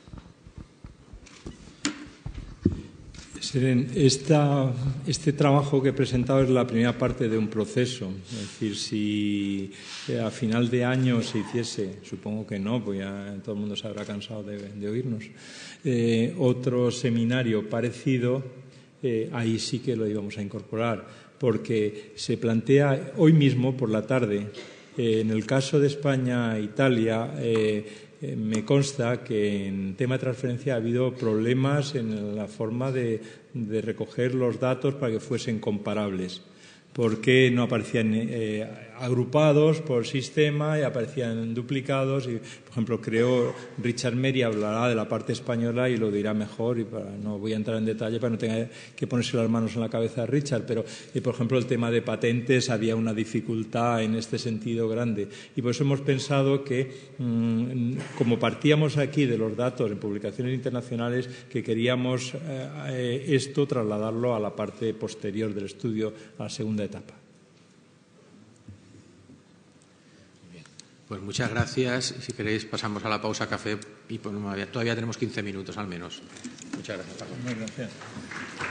Seren, este trabajo que he presentado es la primera parte de un proceso. Es decir, si a final de año se hiciese, supongo que no, pues ya todo el mundo se habrá cansado de oírnos, otro seminario parecido, ahí sí que lo íbamos a incorporar, porque se plantea hoy mismo por la tarde, en el caso de España e Italia, me consta que en tema de transferencia ha habido problemas en la forma de recoger los datos para que fuesen comparables. ¿Por qué no aparecían agrupados por sistema y aparecían duplicados? Y, por ejemplo, creo Richard Meri hablará de la parte española y lo dirá mejor, y no voy a entrar en detalle para no tener que ponerse las manos en la cabeza a Richard, pero, por ejemplo, el tema de patentes había una dificultad en este sentido grande. Y por eso hemos pensado que, como partíamos aquí de los datos en publicaciones internacionales, que queríamos esto trasladarlo a la parte posterior del estudio, a la segunda etapa. Bien. Pues muchas gracias. Si queréis pasamos a la pausa café y todavía tenemos 15 minutos al menos. Muchas gracias, Paco. Muchas gracias.